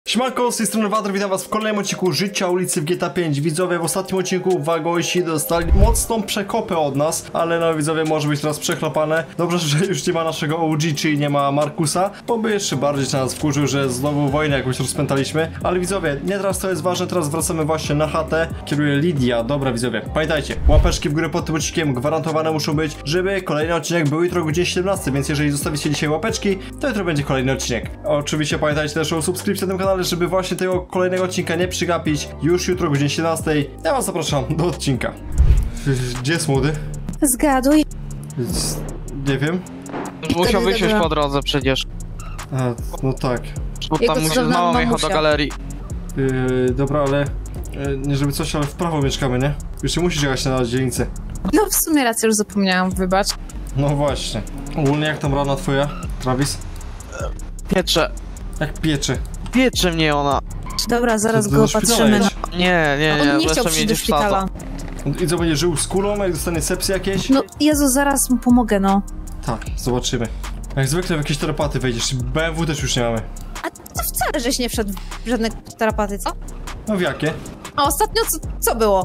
Siemanko, z tej strony Wadr, witam was w kolejnym odcinku Życia ulicy w GTA 5. Widzowie, w ostatnim odcinku wagosi dostali mocną przekopę od nas, ale no widzowie, może być teraz przechlapane. Dobrze, że już nie ma naszego OG, czyli nie ma Markusa, bo by jeszcze bardziej się nas wkurzył, że znowu wojnę jakąś rozpętaliśmy. Ale widzowie, nie teraz to jest ważne, teraz wracamy właśnie na chatę. Kieruje Lidia. Dobra widzowie, pamiętajcie, łapeczki w górę pod tym odcinkiem gwarantowane muszą być, żeby kolejny odcinek był jutro o godzinie 17, więc jeżeli zostawicie dzisiaj łapeczki, to jutro będzie kolejny odcinek. Oczywiście pamiętajcie też o subskrypcji na tym kanale, żeby właśnie tego kolejnego odcinka nie przegapić. Już jutro o godzinie 17. Ja was zapraszam do odcinka. Gdzie jest młody? Zgaduj. Nie wiem. Musiał wysiąść po drodze przecież. A, no tak. Bo tam musiał małą jechał do galerii. Dobra, ale... nie żeby coś, ale w prawo mieszkamy, nie? Już nie musisz jechać na dzielnicę. No w sumie rację, już zapomniałam, wybacz. No właśnie. Ogólnie jak tam rana twoja, Travis? Piecze. Jak piecze? Piecze mnie ona. Dobra, zaraz To go do szpitala opatrzymy. jedź. Nie, On nie chciał zresztą przyjść do jedzie w szpitala. I co, będzie żył z kulą, jak dostanie sepsy jakieś? No Jezu, zaraz mu pomogę, no. Tak, zobaczymy. Jak zwykle w jakieś terapaty wejdziesz. BMW też już nie mamy. A to wcale żeś nie wszedł w żadne terapaty, co? No w jakie? A ostatnio co było?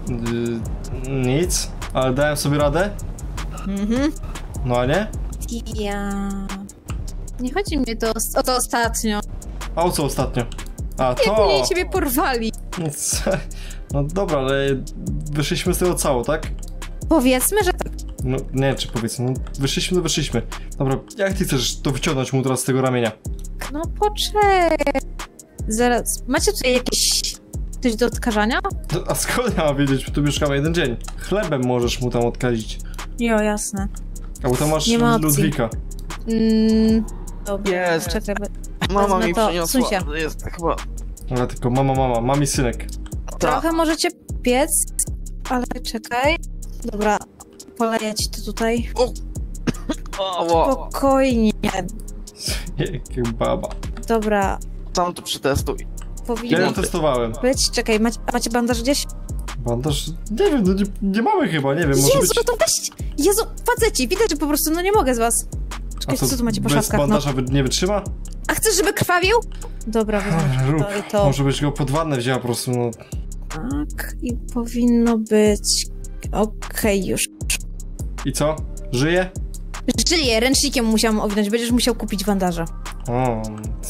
Nic, ale dałem sobie radę. No a nie? Ja... Nie chodzi mi o to ostatnio. A o co ostatnio? A Jak to! mnie ciebie porwali. Nic. No dobra, ale wyszliśmy z tego cało, tak? Powiedzmy, że tak. No nie, czy powiedzmy, no wyszliśmy, to wyszliśmy. Dobra, jak ty chcesz to wyciągnąć mu teraz z tego ramienia? No poczekaj. Zaraz. Macie tutaj jakieś... coś do odkażania? A skąd ja mam wiedzieć, tu mieszkamy jeden dzień? Chlebem możesz mu tam odkazić. Jo, jasne. A bo tam masz Nie ma opcji. Ludwika. Dobra, Jest. czekaj. Mama Wezmę mi to, przyniosła. suń się. Jest chyba. Ale tylko mama, mami synek. Trochę możecie piec, ale czekaj. Dobra, poleję ci to tutaj. O, Spokojnie. Jak baba. Dobra, sam tu przetestuj. Ja powinno ją testowałem. być. Czekaj, macie bandaż gdzieś? Bandaż? Nie wiem, no nie mamy chyba, nie wiem, może Jezu, być... to weź! Jezu, faceci, widać, że po prostu no nie mogę z was. A Czekajcie, co tu macie po bez szafkach, no. bandaża nie wytrzyma? A chcesz, żeby krwawił? Dobra, wezmę Rób. to i to. Może byś go pod wannę wzięła po prostu, no. Tak, i powinno być... Okej, już. I co? Żyje? Żyję, ręcznikiem musiałam owinąć, będziesz musiał kupić bandaże. O.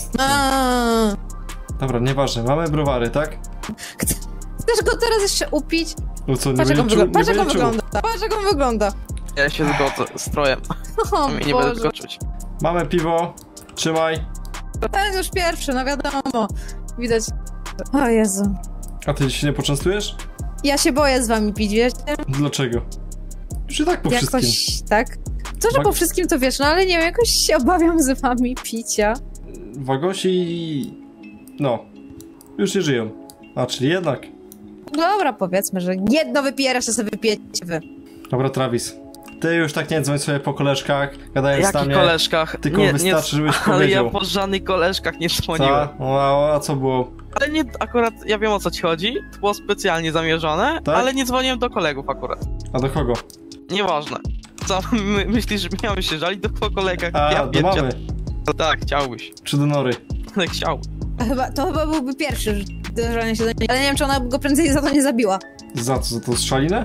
Dobra, nieważne, mamy browary, tak? Chcesz go teraz jeszcze upić? No co, nie Patrz jak on będzie czuł? wygląda. Patrz jak on będzie czuł. wygląda. Patrz jak on wygląda. Ja się zgodzę z trojem. O Mnie nie będę Boże. tylko czuć. Mamy piwo, trzymaj. Ten już pierwszy, no wiadomo. Widać. O Jezu. A ty się nie poczęstujesz? Ja się boję z wami pić, wiesz? Dlaczego? Już i tak po wszystkim. Jakoś, tak? To, że Wag- po wszystkim to wiesz, no ale nie wiem, jakoś się obawiam z wami picia. Wagosi... No. Już nie żyją. A, czyli jednak. Dobra, powiedzmy, że jedno wypiję, resztę sobie wypijecie wy. Dobra, Travis. Ty już tak nie dzwoń sobie po koleżkach, gadając na Jakich mnie. koleżkach? Tylko wystarczy, żebyś Ale powiedział. ja po żadnych koleżkach nie dzwoniłem. A co było? Ale nie, akurat ja wiem o co ci chodzi. To było specjalnie zamierzone, Tak? ale nie dzwoniłem do kolegów akurat. A do kogo? Nieważne. Co, myślisz, że miałem się żalić do kolegach? A, Ja do pierdzie- mamy. Tak, chciałbyś. Czy do Nory? Ale chciał. To chyba byłby pierwszy dożalenie się do niej, ale nie wiem, czy ona go prędzej za to nie zabiła. Za co? Za to strzalinę?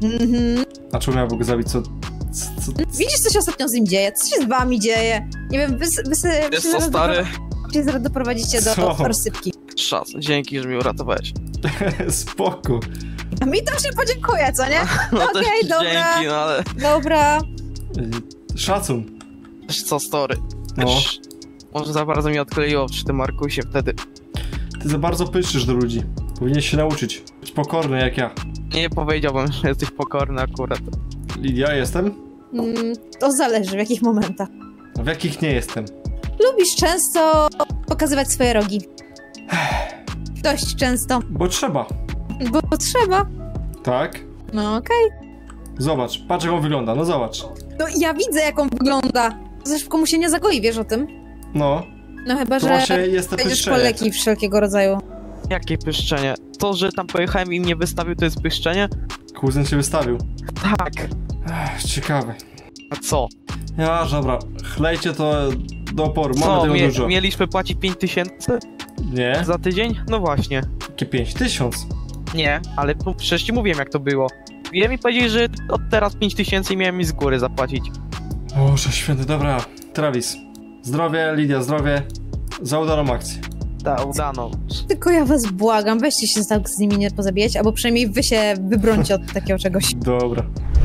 A czemu miałby go zabić? Co? Widzisz, co się ostatnio z nim dzieje? Co się z wami dzieje? Nie wiem, wy Jest co, stary? się zaraz doprowadzicie do Co? rozsypki. Szas, dzięki, że mnie uratowałeś. Spoko. A mi tam się podziękuję, co nie? No Okej, też dobra. dzięki, no ale... Dobra. Szacun. Wiesz co, story? No. Wiesz, może za bardzo mnie odkleiło przy tym Markusie wtedy. Ty za bardzo pyszysz do ludzi. Powinieneś się nauczyć. Być pokorny jak ja. Nie powiedziałbym, że jesteś pokorny akurat. Ja jestem? To zależy, w jakich momentach. A w jakich nie jestem? Lubisz często pokazywać swoje rogi. Dość często. Bo trzeba. Bo trzeba. Tak? No okej. Zobacz, patrz jak on wygląda, no zobacz. No ja widzę, jak on wygląda. Za szybko mu się nie zagoi, wiesz o tym? No, No chyba, to że właśnie jest te będziesz po pyszczenie. leki wszelkiego rodzaju. Jakie pyszczenie? To, że tam pojechałem i mnie wystawił, to jest pyszczenie? Kuzyn się wystawił. Tak. Ciekawe. A co? Ja, dobra, chlejcie to do oporu, mamy Co, tego dużo. mieliśmy płacić 5000? Nie? Za tydzień? No właśnie. Jakie 5000? Nie, ale przecież ci mówiłem jak to było. Ile mi powiedzieć, że od teraz 5000 miałem mi z góry zapłacić. Boże święty, dobra. Travis. Zdrowie, Lidia, zdrowie. Za udaną akcję. Tak, udano. Tylko ja was błagam, weźcie się tak z nimi nie pozabijać, albo przynajmniej wy się wybrońcie od takiego czegoś. Dobra.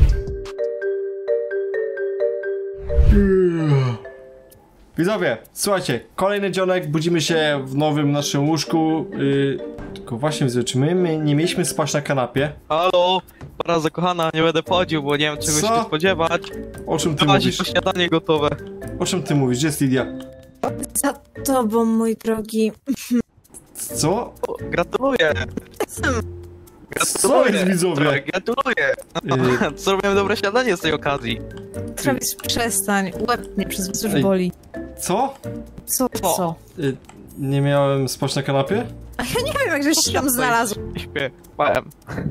Widzowie, słuchajcie, kolejny dzionek, budzimy się w nowym naszym łóżku. Tylko właśnie widzę, czy my nie mieliśmy spać na kanapie? Halo, para zakochana, nie będę wchodził, bo nie wiem czego Co? się spodziewać. O czym ty Dawać mówisz? po śniadanie gotowe. O czym ty mówisz? Gdzie jest Lidia? Za tobą, mój drogi. Co? O, gratuluję. Co jest, widzowie? Tak, gratuluję. Zrobiłem dobre śniadanie z tej okazji. Travis, przestań. Łeb mnie przez was już Ej. boli. Co? Co? Nie miałem spać na kanapie? A ja nie wiem, jak żeś się tam znalazł. Śpię, spałem.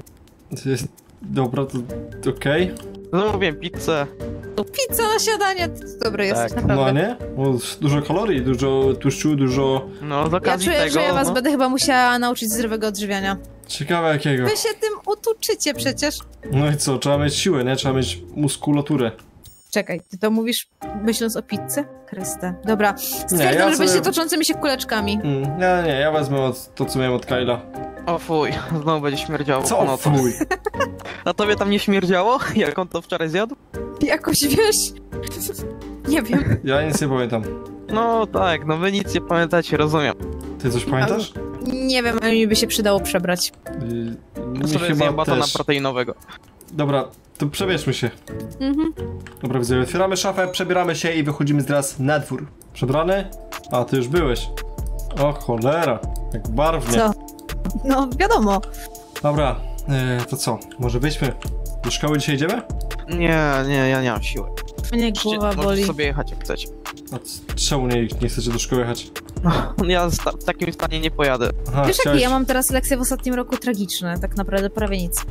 Dobra, to okej. Zamówiłem pizzę. Pizza na śniadanie, ty dobry jesteś, Tak. No a naprawdę. nie? Bo dużo kalorii, dużo tłuszczu, dużo... No, z Ja okazji czuję, tego, że ja was no. będę chyba musiała nauczyć zdrowego odżywiania. Ciekawe jakiego. Wy się tym utuczycie przecież. No i co, trzeba mieć siłę, nie? Trzeba mieć muskulaturę. Czekaj, ty to mówisz myśląc o pizzy? Chryste. Dobra, stwierdzam, ja że będziecie sobie- toczącymi się kuleczkami. Nie, ja wezmę to, co miałem od Kyla. O fuj, znowu będzie śmierdziało. Co? No to. Fuj. Na tobie tam nie śmierdziało? Jak on to wczoraj zjadł? Jakoś wiesz... Nie wiem. Ja nic nie pamiętam. No tak, no wy nic nie pamiętacie, rozumiem. Ty coś pamiętasz? Nie wiem, ale mi by się przydało przebrać. Mi Sobie chyba zjem batona też. proteinowego. Dobra, to przebierzmy się. Mhm. Dobra, widzę, otwieramy szafę, przebieramy się i wychodzimy teraz na dwór. Przebrany? A, ty już byłeś. O cholera, jak barwnie. Co? No, wiadomo. Dobra, to co? Może wyjdźmy? Do szkoły dzisiaj idziemy? Nie, ja nie mam siły. Mnie głowa Możecie boli. sobie jechać jak chcecie. A czemu nie chcecie do szkoły jechać? Ja w takim stanie nie pojadę. Aha, Wiesz, jakie chciałeś... ja mam teraz lekcje w ostatnim roku tragiczne, tak naprawdę prawie nic.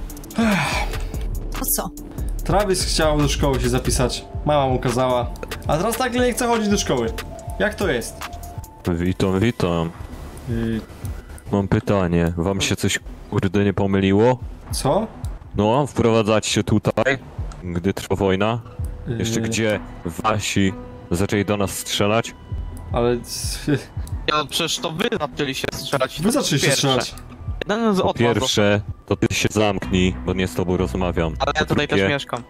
O co? Travis chciał do szkoły się zapisać. Mama mu kazała. A teraz tak nie chce chodzić do szkoły. Jak to jest? Witam. Yy, Mam pytanie. Wam się coś kurde nie pomyliło? co? No, wprowadzać się tutaj, gdy trwa wojna? Jeszcze Yy, gdzie wasi zaczęli do nas strzelać? Ale... Ja przecież to wy zaczęli się strzelać. Wy zaczęliście Pierwsze. strzelać. Jeden z Po od was, pierwsze, to ty się zamknij, bo nie z tobą rozmawiam. ale ja Po tutaj też drugie, mieszkam.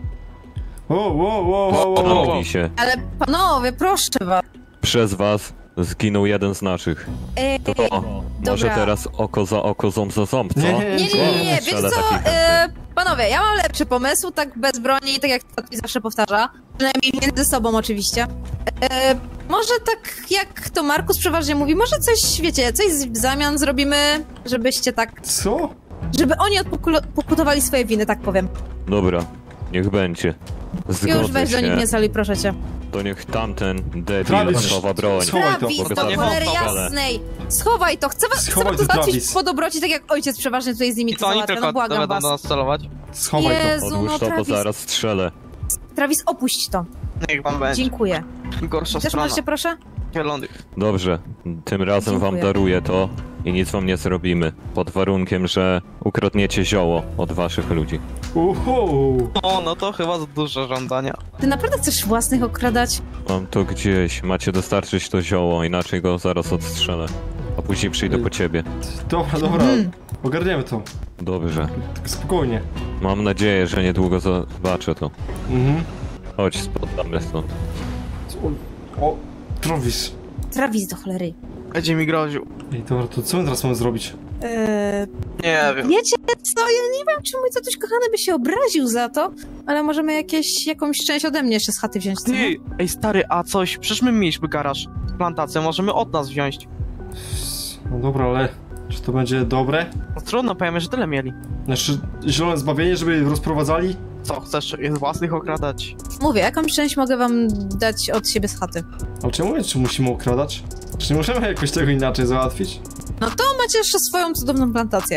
Wow. zamknij się. Ale panowie, proszę was. Przez was zginął jeden z naszych. To może dobra. teraz oko za oko, ząb za ząb, co? Nie, Nie, wiecie Strzelę co, takich. panowie, ja mam lepszy pomysł, tak bez broni, tak jak tatuś zawsze powtarza, przynajmniej między sobą oczywiście. Może tak jak to Markus przeważnie mówi, może coś, wiecie, coś w zamian zrobimy, żebyście tak, Co? żeby oni odpokutowali swoje winy, tak powiem. Dobra, niech będzie. Już Zgodzę weź do nich się. nie sali, proszę cię. To niech tamten debil Travis, schowa broń. schowaj to. Travis, Mogę do tam cholery jechać. jasnej! Schowaj to, chcę was Schowaj to, załatwić Travis. po dobroci, tak jak ojciec przeważnie tutaj z nimi I to co oni załatwia, tylko no błagam będą was. do nas celować? Schowaj to. Jezu, Odłóż no to, bo Travis, zaraz strzelę. Travis, opuść to. Niech wam będzie. Dziękuję. Gorsza Też strona. możecie, proszę? Zielonych. Dobrze, tym razem wam Dziękuję. daruję to i nic wam nie zrobimy. Pod warunkiem, że ukradniecie zioło od waszych ludzi. Uhu. O, no to chyba za duże żądania. Ty naprawdę chcesz własnych okradać? Mam to gdzieś, macie dostarczyć to zioło, inaczej go zaraz odstrzelę. A później przyjdę po ciebie. Dobra. Ogarniemy to. Dobrze. Tak spokojnie. Mam nadzieję, że niedługo zobaczę to. Mhm. Chodź, spadamy stąd. O, Travis. Travis do cholery. Będzie mi groził. Ej, dobra, to co my teraz mamy zrobić? Nie wiem. Wiecie co, ja nie wiem, czy mój tatuś kochany by się obraził za to, ale możemy jakąś część ode mnie jeszcze z chaty wziąć, co nie? Ty, ej stary, a coś, przecież my mieliśmy garaż, plantację, możemy od nas wziąć. No dobra, ale czy to będzie dobre? No trudno, powiemy, że tyle mieli. Znaczy, zielone zbawienie, żeby rozprowadzali? Co, chcesz je z własnych okradać? Mówię, jakąś część mogę wam dać od siebie z chaty. Ale czy mówię, czy musimy okradać? Czy nie możemy jakoś tego inaczej załatwić? No to macie jeszcze swoją cudowną plantację.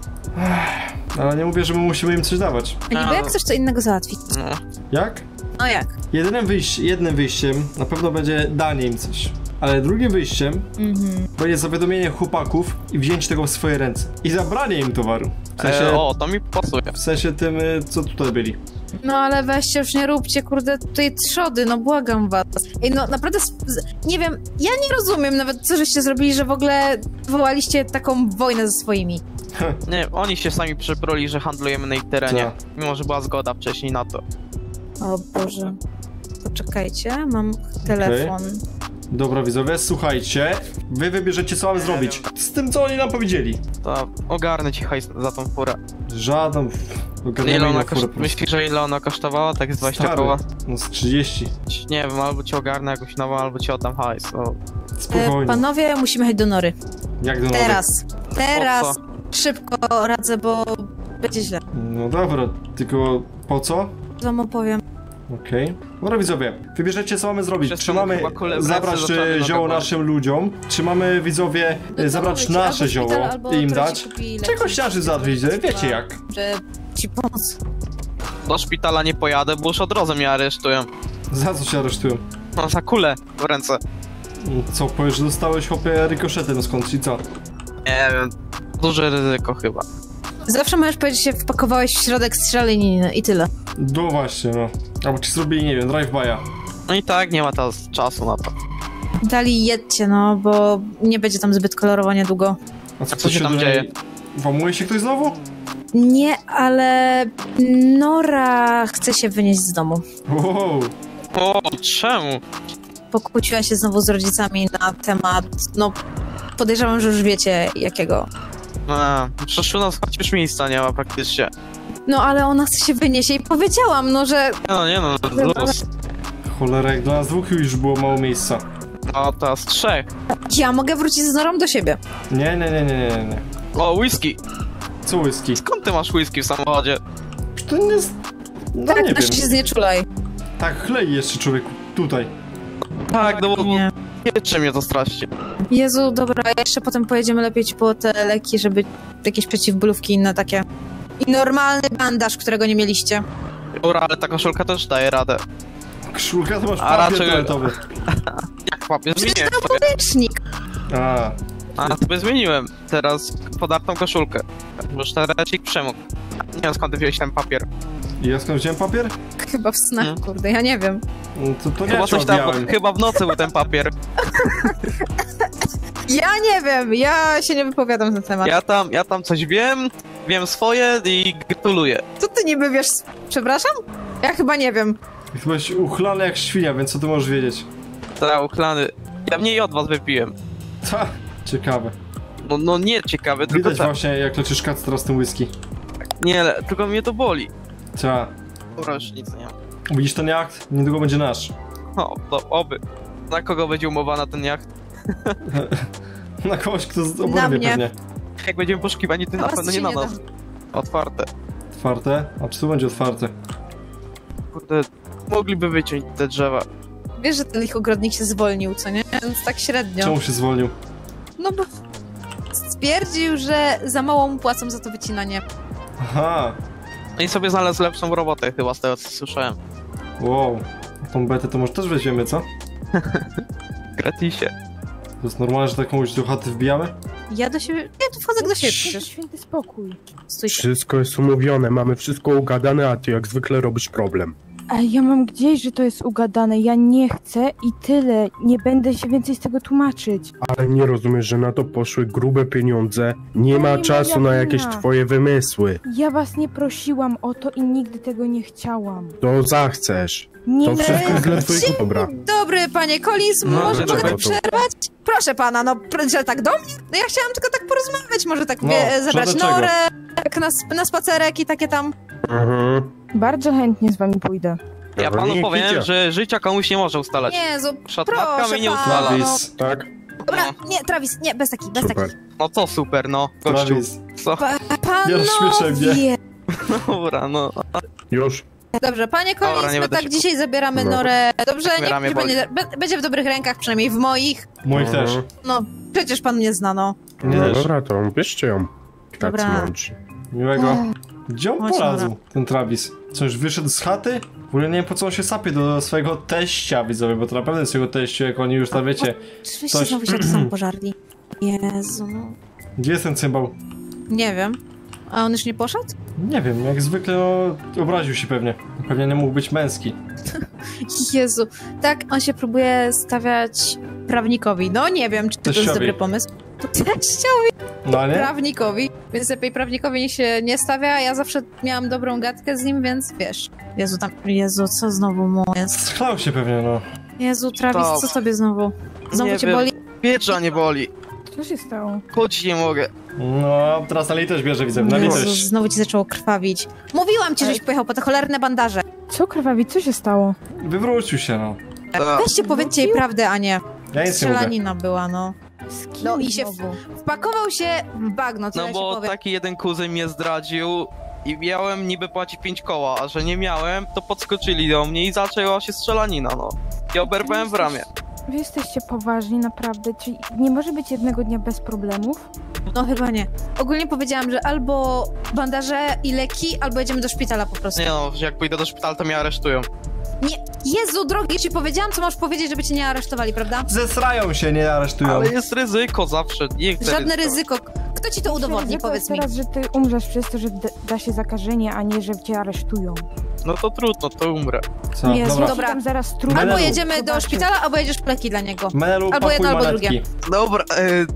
Ale nie mówię, że my musimy im coś dawać. A niby jak chcesz co innego załatwić? No. Jak? No jak? Jednym wyjściem na pewno będzie danie im coś. Ale drugim wyjściem będzie zawiadomienie chłopaków i wzięcie tego w swoje ręce. I zabranie im towaru. W sensie, O, to mi pasuje. w sensie tym, co tutaj byli. No ale weźcie, już nie róbcie, kurde, tutaj trzody, no błagam was. Ej, no naprawdę, nie wiem, ja nie rozumiem nawet, co żeście zrobili, że w ogóle wołaliście taką wojnę ze swoimi. Nie, oni się sami przybroli, że handlujemy na ich terenie. Co? Mimo, że była zgoda wcześniej na to. O Boże. Poczekajcie, mam telefon. Dobra widzowie, słuchajcie. Wy wybierzecie, co mamy zrobić. Z tym, co oni nam powiedzieli. To ogarnę ci hajs za tą furę. Żaden... Ile ona myślisz, że ile ona kosztowała? Tak z 20 Stary, koła? no z 30. Nie wiem, albo ci ogarnę jakąś nową, albo ci oddam hajs. O. Spokojnie. Panowie, musimy jechać do Nory. Jak do nowy? Teraz. Szybko radzę, bo będzie źle. No dobra, tylko po co? Wam opowiem. Okej. Dobra widzowie, wybierzecie, co mamy zrobić. Przez Czy to mamy chyba zabrać zaczęły na zioło tego. naszym ludziom? Czy mamy widzowie zabrać nasze zioło i im dać? Czego chciarzy zadrzeć? Wiecie jak? Że ci pomóc. Do szpitala nie pojadę, bo już od razu mnie aresztują. Za co się aresztują? Mam za kulę w ręce. Co, powiesz, że dostałeś chłopie rykoszetem skądś i co? Nie wiem, duże ryzyko chyba. Zawsze możesz powiedzieć, że się wpakowałeś w środek strzelaniny i tyle. No właśnie, no. Albo ci zrobili, nie wiem, drive-by'a. No i tak nie ma teraz czasu na to. Dali jedźcie, no, bo nie będzie tam zbyt kolorowo niedługo. A co się tam dzieje? Włamuje się ktoś znowu? Nie, ale Nora chce się wynieść z domu. Wow. O, czemu? Pokłóciła się znowu z rodzicami na temat, no, podejrzewam, że już wiecie jakiego. Przecież u nas chociaż miejsca nie ma praktycznie. No, ale ona chce się wynieść i powiedziałam, no, że... Nie no, luz. Cholera, jak dla nas dwóch już było mało miejsca. No teraz 3. Ja mogę wrócić z Norą do siebie. Nie. O, whisky. Co whisky? Skąd ty masz whisky w samochodzie? To nie jest... No Tak, nie proszę wiem. się znieczulaj. Tak chlei jeszcze człowieku. Tutaj. Tak, no bo Nie. piecze mnie to strasznie. Jezu, dobra, jeszcze potem pojedziemy lepiej ci po te leki, żeby jakieś przeciwbólówki inne takie. I normalny bandaż, którego nie mieliście. Dobra, ale ta koszulka też daje radę. Koszulka to masz A papier raczej- toaletowy. Jak papier Przecież zmieniłem to sobie. podręcznik. A sobie zmieniłem. Teraz podartą koszulkę. Bo już ten recik przemógł. Nie wiem skąd ty wziąłeś ten papier. I ja skąd wziąłem papier? Chyba w snach, Hmm. kurde, ja nie wiem. No to nie Chyba ja coś cię tam, odbijałem. chyba w nocy był ten papier. Ja nie wiem, ja się nie wypowiadam na ten temat. Ja tam coś wiem swoje i gratuluję. Co ty niby wiesz? Przepraszam? Ja chyba nie wiem. Ty byłeś uchlany jak świnia, więc co ty możesz wiedzieć? Ta uchlany. Ja mniej od was wypiłem. Ta, ciekawe. No nie ciekawe, tylko Widać tak. właśnie jak leczysz kac teraz tym whisky. Nie, tylko mnie to boli. Ta. Dobra, już nic nie ma. Widzisz ten jacht? Niedługo będzie nasz. O, to oby. Na kogo będzie umowana ten jacht? Na kogoś, kto Na oborwie mnie. pewnie. Jak będziemy poszukiwani, to na Was pewno się nie na nie nas. Otwarte. Otwarte? A czy tu będzie otwarte? Kurde, mogliby wyciąć te drzewa. Wiesz, że ten ich ogrodnik się zwolnił, co nie? Więc tak średnio. Czemu się zwolnił? No bo stwierdził, że za mało mu płacą za to wycinanie. Aha. No i sobie znalazł lepszą robotę chyba z tego co słyszałem. Wow. Tą betę to może też weźmiemy, co? Gratisie. To jest normalne, że taką już do chaty wbijamy? Ja do siebie... Ja tu wchodzę do siebie przecież. Święty spokój. Stójcie. Wszystko jest umówione, mamy wszystko ugadane, a ty jak zwykle robisz problem. A ja mam gdzieś, że to jest ugadane. Ja nie chcę i tyle. Nie będę się więcej z tego tłumaczyć. Ale nie rozumiesz, że na to poszły grube pieniądze? Nie To ma nie czasu moja na jakieś wina. twoje wymysły. Ja was nie prosiłam o to i nigdy tego nie chciałam. To zachcesz. Nie To wszystko jest dla twojego dobra. Dobry, panie Collins, No, może dlaczego mogę tak to? przerwać? Proszę pana, no, że tak do mnie? No ja chciałam tylko tak porozmawiać, może tak No, zebrać co do czego? Norę, tak na spacerek i takie tam. Mhm. Bardzo chętnie z wami pójdę. Ja Dobra, panu niech powiem, idzie. że życia komuś nie może ustalać. Jezu, Przed proszę matkami nie pana. ustala. Travis. Tak? dobra, nie, Travis, nie, bez takich, bez Super. takich. No co super, no. Gościu. Travis. Co? Nie rozśmieszaj mnie. Panowie! Dobra, no. Już? Dobrze, panie Dobra, Collins, nie my będę tak się dzisiaj zabieramy Dobra. Norę. Dobrze, Tak mnie niech ramię będzie w dobrych rękach, przynajmniej w moich. Moich Mhm. też. No, przecież pan mnie zna, no. Nie No też. dobra, to bierzcie ją. Tacy Dobra. mądrzy. Miłego. Gdzie on Chodź, polazł, Nora. ten Travis? Co, już wyszedł z chaty? W ogóle nie wiem po co on się sapie do swojego teścia, widzowie, bo to naprawdę jest jego teściu, jak oni już tam wiecie. Oczywiście Coś- znowu się to samo pożarli. Jezu, no. Gdzie jest ten cymbał? Nie wiem. A on już nie poszedł? Nie wiem, jak zwykle no, obraził się pewnie. Pewnie nie mógł być męski. Jezu. Tak, on się próbuje stawiać prawnikowi. No nie wiem, czy to jest Teściowi. dobry pomysł. Teściowi, No a nie? prawnikowi. Więc lepiej prawnikowi niech się nie stawia. Ja zawsze miałam dobrą gadkę z nim, więc wiesz. Jezu, co znowu mu jest? Schlał się pewnie, no. Jezu, Travis, Stop. co tobie znowu? Znowu Nie cię wiem. boli? Piecza nie boli. Co się stało? Chodzić nie mogę. No, teraz na litość bierze, widzę, na Jezu, litość. znowu ci zaczęło krwawić. Mówiłam ci, żeś pojechał po te cholerne bandaże. Co krwawi? Co się stało? Wywrócił się, no. Weźcie, powiedzcie jej prawdę, a nie. Ja nic nie mówię. Strzelanina była, no. Z kim No i się znowu? wpakował się w bagno, co No ja ci bo powiem. taki jeden kuzyn mnie zdradził i miałem niby płacić 5 koła, a że nie miałem, to podskoczyli do mnie i zaczęła się strzelanina, no. I oberwałem w ramię. Wy jesteście poważni, naprawdę? Czyli nie może być jednego dnia bez problemów? No chyba nie. Ogólnie powiedziałam, że albo bandaże i leki, albo jedziemy do szpitala po prostu. Nie no, że jak pójdę do szpitala, to mnie aresztują. Nie. Jezu, drogi, ci powiedziałam, co masz powiedzieć, żeby cię nie aresztowali, prawda? Zesrają się, nie aresztują. Ale jest ryzyko zawsze, nie chcę Żadne ryzykować. ryzyko. Kto ci to udowodni, Ryzyko powiedz jest mi? teraz, że ty umrzesz przez to, że da się zakażenie, a nie, że cię aresztują. No to trudno, to umrę. Co? Jezu, Dobra. dobra. Tam zaraz trudno. Albo Menelu. jedziemy do szpitala, albo jedziesz po leki dla niego. Menelu, Albo pakuj jedno, albo manetki. drugie. Dobra,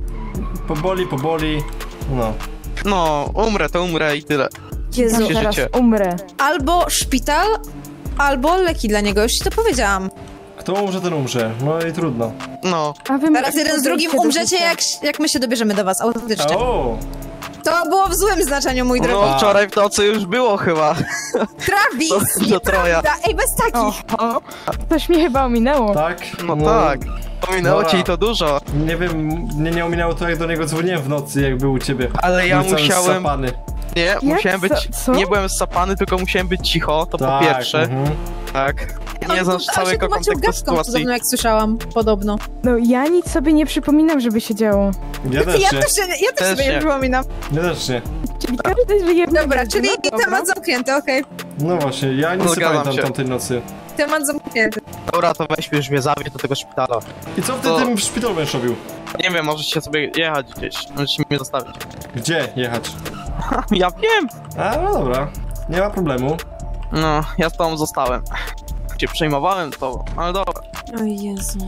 Poboli. No. no, umrę i tyle. Jezu. Się Zaraz życie. umrę. Albo szpital, albo leki dla niego. Już ci to powiedziałam. Kto umrze, ten umrze. No i trudno. No, A wy Teraz jeden z drugim podejście do umrzecie, życia. jak my się dobierzemy do was, autentycznie. O! To było w złym znaczeniu, mój drogi. no wczoraj w nocy już było chyba. Travis! Do Troja. Ej, bez takich! O, coś mnie chyba ominęło. Tak? No tak. Pominęło Dobra. ci to dużo. Nie wiem, mnie nie ominęło to, jak do niego dzwoniłem w nocy, jak był u ciebie. Ale ja Był cały musiałem. zsapany. Nie, musiałem być. Co? Nie byłem zsapany, tylko musiałem być cicho, to Tak, po pierwsze. mhm. Tak. Nie On znasz tu- całego on się tłumaczył kontekstu gadką sytuacji. cudowną, jak słyszałam, podobno. No ja nic sobie nie przypominam, żeby się działo. Ja też nie. Ja też Też sobie nie nie. przypominam. Ja też nie. Czyli każdy żyje w Dobra, czyli no, dobra. temat zamknięty, okej. No właśnie, ja nic nie Zgadzam pamiętam się. tamtej nocy. Temat zamknięty. Dobra, to weźmy już mnie zawieź do tego szpitala. I co w To- tym szpitalu będziesz robił? Nie wiem, możecie sobie jechać gdzieś. Możecie mnie zostawić. Gdzie jechać? Ja wiem! A, no dobra. Nie ma problemu. No, ja z tobą zostałem. Cię przejmowałem to, ale dobra. O Jezu.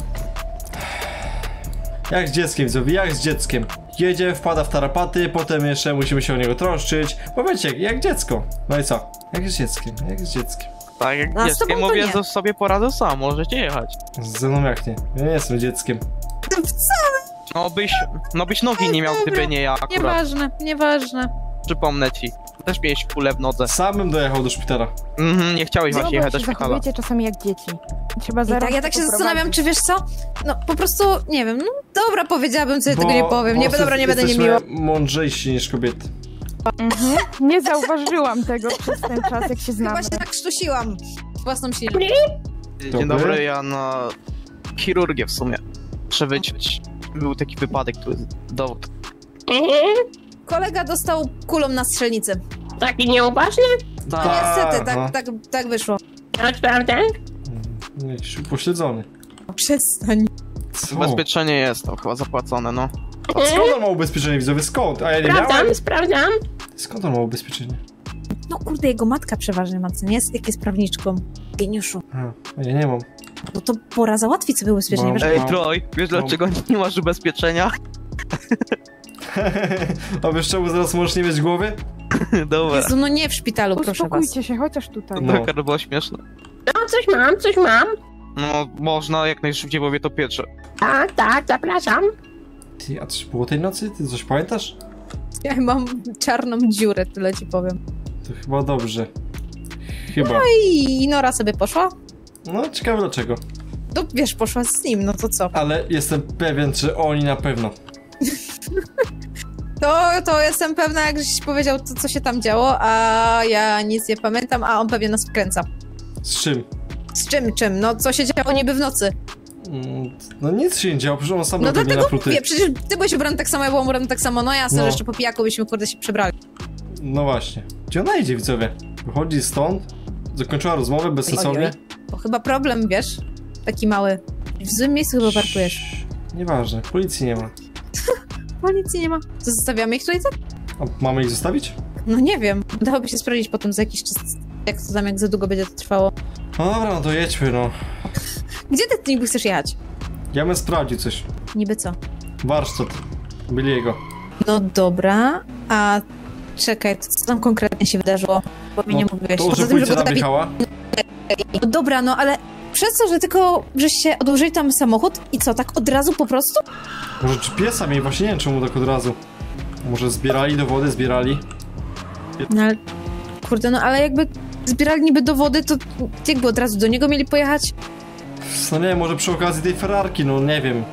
Jak z dzieckiem, widzowie, jak z dzieckiem. Jedzie, wpada w tarapaty, potem jeszcze musimy się o niego troszczyć. Bo wiecie, jak dziecko. No i co? Jak z dzieckiem, jak z dzieckiem. Tak, jak No, z dzieckiem tobą to mówię, nie. że sobie poradzę sam, możecie jechać. Ze mną jak nie. Ja nie jestem dzieckiem. No byś nogi nie miał, gdyby nie ja akurat. Nieważne. Przypomnę ci. Też miałeś kulę w nodze. Sam bym dojechał do szpitala. Nie chciałeś właśnie jechać do się szpitala. zachowujecie czasami jak dzieci. Trzeba I zaraz tak, ja tak się poprowadzić. zastanawiam, czy wiesz co? No po prostu, nie wiem, no dobra, powiedziałabym, co ja tego Bo nie powiem. Nie, po dobra, nie będę jesteśmy niemiła. mądrzejsi niż kobiety. Mhm. Nie zauważyłam tego przez ten czas, jak się znamy. Chyba się tak sztusiłam własną siłą. Dzień dobry, ja na chirurgię w sumie. Muszę wyciąć. Był taki wypadek, tu jest dowód. Kolega dostał kulą na strzelnicy. Taki nieuważny? No niestety, no. tak wyszło. Naprawdę? Jakiś upośledzony. Przestań. Co? Ubezpieczenie jest tam chyba zapłacone, no. A skąd on ma ubezpieczenie, widzowie? Skąd? A ja nie miałem? Sprawdzam, sprawdzam. Skąd on ma ubezpieczenie? No kurde, jego matka przeważnie ma, co nie? Jak jest prawniczką. Geniuszu. A ja nie mam. No to pora załatwić sobie ubezpieczenie, No. wiesz? Ej, No. Troy, wiesz No. dlaczego nie masz ubezpieczenia? A wiesz czemu zaraz możesz nie mieć głowy? Dobra. Jezu, no nie w szpitalu, proszę was. Uspokójcie się, chociaż tutaj. No. No, to było śmieszne. No, coś mam. No, można jak najszybciej, bo mnie to piecze. Tak, zapraszam. Ty, a coś było tej nocy? Ty coś pamiętasz? Ja mam czarną dziurę, tyle ci powiem. To chyba dobrze. Chyba. I Nora sobie poszła. No, ciekawe dlaczego. No wiesz, poszła z nim, no to co? Ale jestem pewien, że oni na pewno. To jestem pewna, jak żeś powiedział, to co się tam działo, a ja nic nie pamiętam, a on pewnie nas wkręca. Z czym? Z czym? No co się działo niby w nocy? No nic się nie działo, przecież on sam No był pewnie dlatego napruty. mówię, przecież ty byłeś ubrany tak samo, ja byłam ubrana tak samo, no jasne, No. że jeszcze po pijaku byśmy kurde się przebrali. No właśnie. Gdzie ona idzie, widzowie? Wychodzi stąd? zakończyła rozmowę bezsensownie? Bo chyba problem, wiesz? Taki mały. W złym miejscu chyba parkujesz. Nieważne, policji nie ma. Policji nie ma. To zostawiamy ich tutaj tak? A mamy ich zostawić? No nie wiem. Dałoby się sprawdzić potem za jakiś czas, jak to tam, jak za długo będzie to trwało. No dobra, no to jedźmy, no. Gdzie ty niby chcesz jechać? Ja bym sprawdził coś. Niby co? Warsztat. Billiego. No dobra, a czekaj, to co tam konkretnie się wydarzyło? Bo mi nie mówiłeś. To, Poza że tym, policja go tam jechała? No dobra, no ale przez to, że tylko żeście odłożyli tam samochód i co, tak od razu po prostu? Może czy piesa mieli? Właśnie nie wiem czemu tak od razu. Może zbierali dowody, zbierali? No ale, kurde, no ale jakby zbierali niby dowody, to jakby od razu do niego mieli pojechać? No nie wiem, może przy okazji tej Ferrarki, no nie wiem.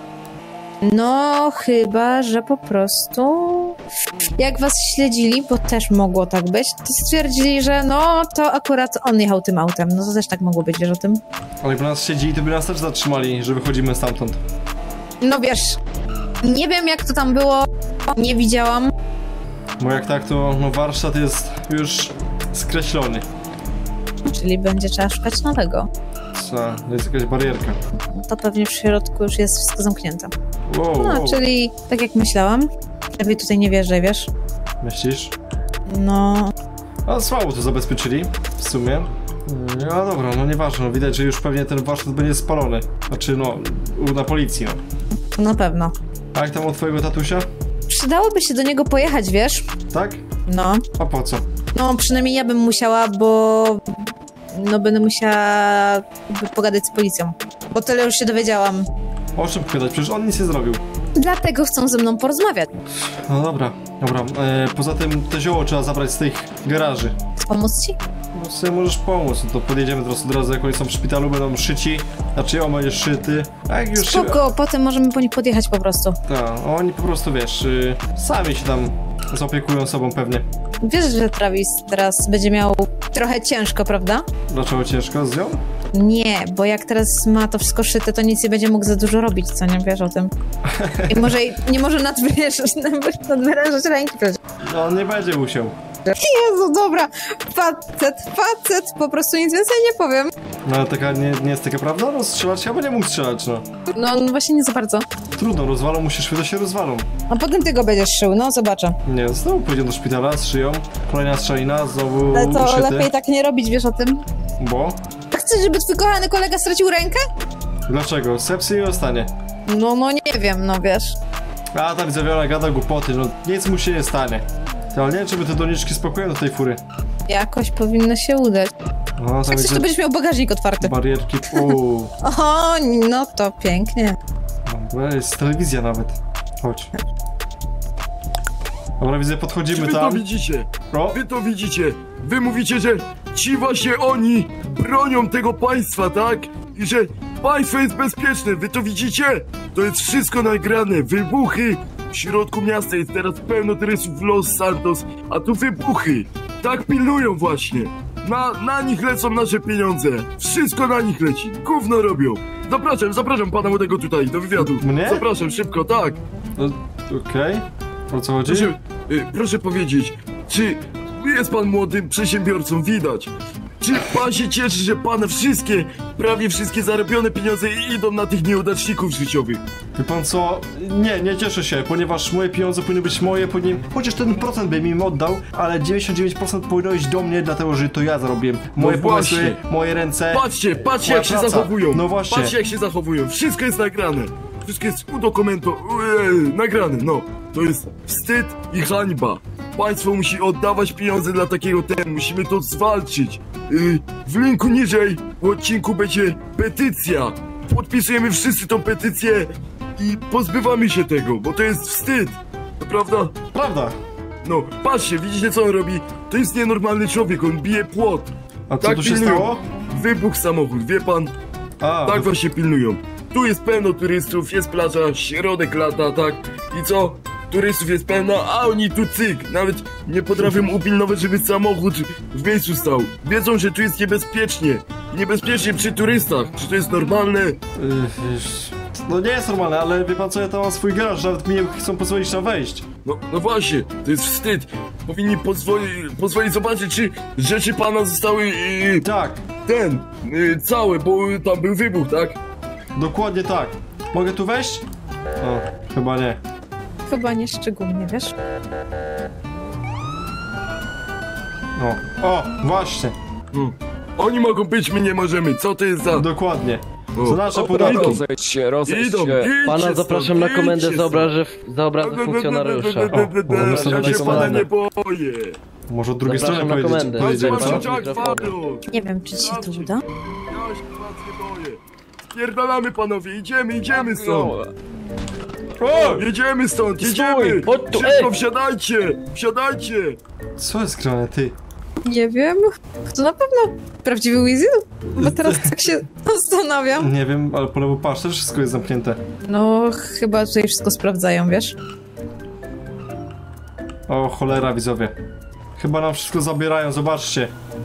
No, chyba, że po prostu jak was śledzili, bo też mogło tak być, to stwierdzili, że no, to akurat on jechał tym autem. No to też tak mogło być, wiesz o tym? Ale jakby nas siedzili, to by nas też zatrzymali, że wychodzimy stamtąd. No wiesz, nie wiem jak to tam było, nie widziałam. Bo jak tak, to no warsztat jest już skreślony. Czyli będzie trzeba szukać nowego. Co? Jest jakaś barierka. To pewnie w środku już jest wszystko zamknięte. Wow, No, wow. czyli tak jak myślałam, lepiej tutaj nie wjeżdżaj, wiesz? Myślisz? No, A słabo to zabezpieczyli, w sumie. No dobra, no nieważne, no widać, że już pewnie ten warsztat będzie spalony. Znaczy no, na policji, no. to na pewno. A jak tam od twojego tatusia? Przydałoby się do niego pojechać, wiesz? Tak? No, A po co? no przynajmniej ja bym musiała, bo... No będę musiała pogadać z policją. Bo tyle już się dowiedziałam. O czym pogadać? Przecież on nic nie zrobił. Dlatego chcą ze mną porozmawiać. No dobra, dobra. Poza tym te zioło trzeba zabrać z tych garaży. Pomóc ci? No sobie możesz pomóc, no to podjedziemy teraz od razu, jak oni są w szpitalu, będą szyci. Znaczy on będzie szyty. A jak już Spoko, potem możemy po nich podjechać po prostu. Tak, oni po prostu, wiesz, sami się tam zaopiekują sobą pewnie. Wiesz, że Travis teraz będzie miał trochę ciężko, prawda? Dlaczego ciężko z nią? Nie, bo jak teraz ma to wszystko szyte, to nic nie będzie mógł za dużo robić, co nie wiesz o tym. I może nie może nadwyrężać ręki przecież. No on nie będzie musiał. Jezu, dobra, facet, po prostu nic więcej nie powiem. No ale taka nie jest taka prawda? No strzelać chyba nie mógł strzelać, no. No właśnie nie za bardzo. Trudno, rozwalą mu się szwy, to się rozwalą. A potem ty go będziesz szył, no zobaczę. Nie, znowu pójdzie do szpitala, zszyją. Kolejna strzelina, znowu Ale to uszyty. lepiej tak nie robić, wiesz o tym? Bo? A chcesz, żeby twój kochany kolega stracił rękę? Dlaczego? Sepsy nie dostanie. No nie wiem, no wiesz. A tam Zawiola gada głupoty, no nic mu się nie stanie. To, ale nie wiem, czy by te doniczki spokoją do tej fury. Jakoś powinno się udać. No, tam Jak coś, widzę to będziesz miał bagażnik otwarty. barierki. O, no to pięknie. Dobra, jest telewizja nawet. Chodź. Dobra, widzę, podchodzimy Wy to tam. widzicie, O, wy to widzicie. Wy mówicie, że ci właśnie oni bronią tego państwa, tak? I że państwo jest bezpieczne, wy to widzicie? To jest wszystko nagrane, wybuchy. W środku miasta jest teraz pełno turystów w Los Santos, a tu wybuchy. Tak pilnują właśnie. Na nich lecą nasze pieniądze. Wszystko na nich leci. Gówno robią. Zapraszam pana młodego tutaj do wywiadu. Mnie? Zapraszam szybko, tak. no, okej. O co chodzi? Proszę powiedzieć, czy jest pan młodym przedsiębiorcą, widać? Czy pan się cieszy, że pana prawie wszystkie zarobione pieniądze idą na tych nieudaczników życiowych? Wie pan co? Nie cieszę się, ponieważ moje pieniądze powinny być moje, chociaż ten procent bym im oddał, ale 99% powinno iść do mnie, dlatego że to ja zarobiłem. Moje pomysły, właśnie. moje ręce. Patrzcie moja jak się praca. zachowują. No właśnie. Patrzcie jak się zachowują. Wszystko jest nagrane. Wszystko jest nagrane, no. To jest wstyd i hańba. Państwo musi oddawać pieniądze dla takiego musimy to zwalczyć. W linku niżej w odcinku będzie petycja. Podpisujemy wszyscy tą petycję i pozbywamy się tego, bo to jest wstyd. To prawda? Prawda. No, patrzcie, widzicie co on robi? To jest nienormalny człowiek, on bije płot. A co tu się pilnują. stało? Wybuch samochód, wie pan? A, Tak właśnie pilnują. Tu jest pełno turystów, jest plaża, środek lata, tak? I co? Turystów jest pełno, a oni tu cyk. Nawet nie potrafią upilnować, żeby samochód w miejscu stał. Wiedzą, że tu jest niebezpiecznie. Niebezpiecznie przy turystach. Czy to jest normalne? no nie jest normalne, ale wie pan co, ja tam mam swój garaż, nawet mi nie chcą pozwolić tam wejść. No właśnie, to jest wstyd. Powinni pozwolić zobaczyć, czy rzeczy pana zostały Tak, całe, bo tam był wybuch, tak? dokładnie tak. Mogę tu wejść? O, chyba nie. Chyba nie szczególnie, wiesz? O, właśnie. Oni mogą być, my nie możemy. Co to jest za... Dokładnie. O, Za nasze dobra, podatki. Rozejdź się, rozejdź Idą, się. idźcie Pana zapraszam na stąd, komendę idźcie za obrazy stąd. funkcjonariusza. możemy sobie Ja się zapisać pana komendę. nie boję. Może od drugiej Zapraszam strony na pojedziecie. komendę. Pojedziemy, Chodź, co? chodź, chodź, Nie wiem, czy ci się to uda. Ja się was nie boję. Spierdalamy, panowie, idziemy stąd. O, jedziemy stąd, jedziemy. chodź tu, Szybko, wsiadajcie. Co jest grane, ty? Nie wiem. To na pewno prawdziwy Weasel? Bo teraz tak się zastanawiam. Nie wiem, ale po lewo patrz, też wszystko jest zamknięte. No, chyba tutaj wszystko sprawdzają, wiesz? O, cholera, widzowie. Chyba nam wszystko zabierają, zobaczcie.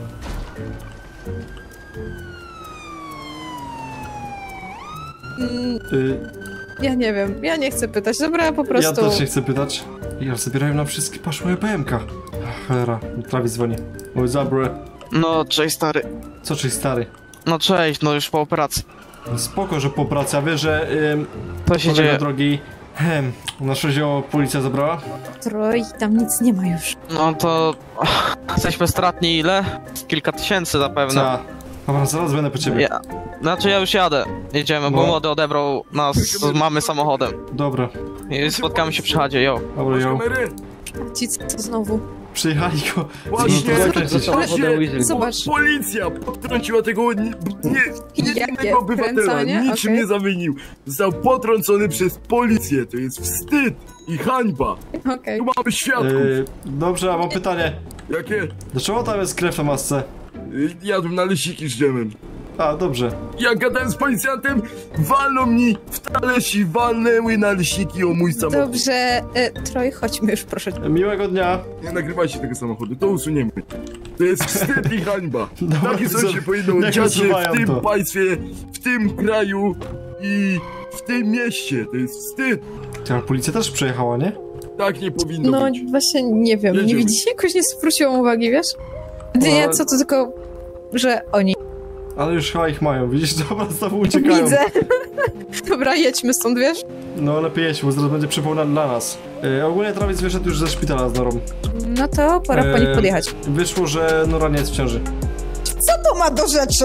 Ja nie wiem, ja nie chcę pytać. Dobra, po Ja prostu... też nie chcę pytać. Ja zabierają nam wszystkie, patrz, moje BMK. Cholera, Travis dzwoni. Mój zabrę. No, cześć stary. Co, czyli stary? No cześć, no już po operacji. No spoko, że po pracy, a wiesz, że... Co się dzieje? drogi... Nasze zioło policja zabrała? Troj, tam nic nie ma już. No to... Jesteśmy stratni ile? Kilka tysięcy zapewne. Ta. Dobra, zaraz będę po ciebie. Znaczy ja już jadę. Jedziemy, bo No. młody odebrał nas z mamy samochodem. Dobra, I spotkamy się przy chadzie, jo. dobra, Masz ją. kamery? Ci co znowu? Przyjechali go. Właśnie, No to zakręcić. Samochodem Weasel. Zobacz. Policja podtrąciła tego Jakie niewinnego obywatela, wkręcanie? niczym Okej. nie zawinił. Został potrącony przez policję, to jest wstyd i hańba. Okej. Tu mamy świadków. Dobrze, a mam pytanie. Jakie? Dlaczego tam jest krew na masce? Jadłem naleśniki z dżemem. A, dobrze. Jak gadałem z policjantem, walną mi w talerz i walnęły naleśniki o mój samochód. Dobrze, Troj, chodźmy już, proszę. Miłego dnia. Nie nagrywajcie tego samochodu, to usuniemy. To jest wstyd i hańba. Dobra, Takie coś się powinno jak dziać się usuwają w tym to? państwie, w tym kraju i w tym mieście. To jest wstyd. Ta policja też przejechała, nie? Tak nie powinno No być. właśnie nie wiem, nie Jedziemy. widzicie? Jakoś nie zwróciłam uwagi, wiesz? Nie, co to tylko, że oni. Ale już chyba ich mają, widzisz? Dobra, znowu uciekają. Widzę. Dobra, jedźmy stąd, wiesz? No lepiej jeść, bo zaraz będzie przypomina dla nas. Ogólnie Travis wyszedł już ze szpitala z Norą. No to pora po nich podjechać. Wyszło, że Nora nie jest w ciąży. Co to ma do rzeczy?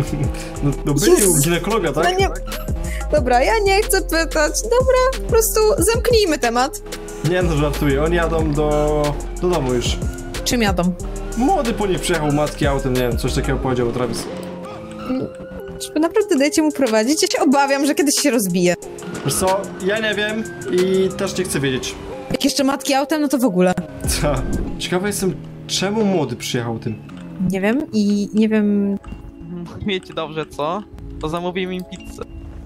No byli u ginekologa, tak? No nie... Dobra, ja nie chcę pytać. Dobra, po prostu zamknijmy temat. Nie no, żartuję. Oni jadą do domu już. Czym jadą? Młody po nich przyjechał matki autem, nie wiem, coś takiego powiedział Travis. Czy wy naprawdę dajecie mu prowadzić? Ja się obawiam, że kiedyś się rozbije. Wiesz co, ja nie wiem i też nie chcę wiedzieć. Jak jeszcze matki autem, no to w ogóle. Ta. Ciekawy jestem, czemu młody przyjechał tym. Nie wiem i nie wiem... Wiecie dobrze co? To zamówiłem im pizzę.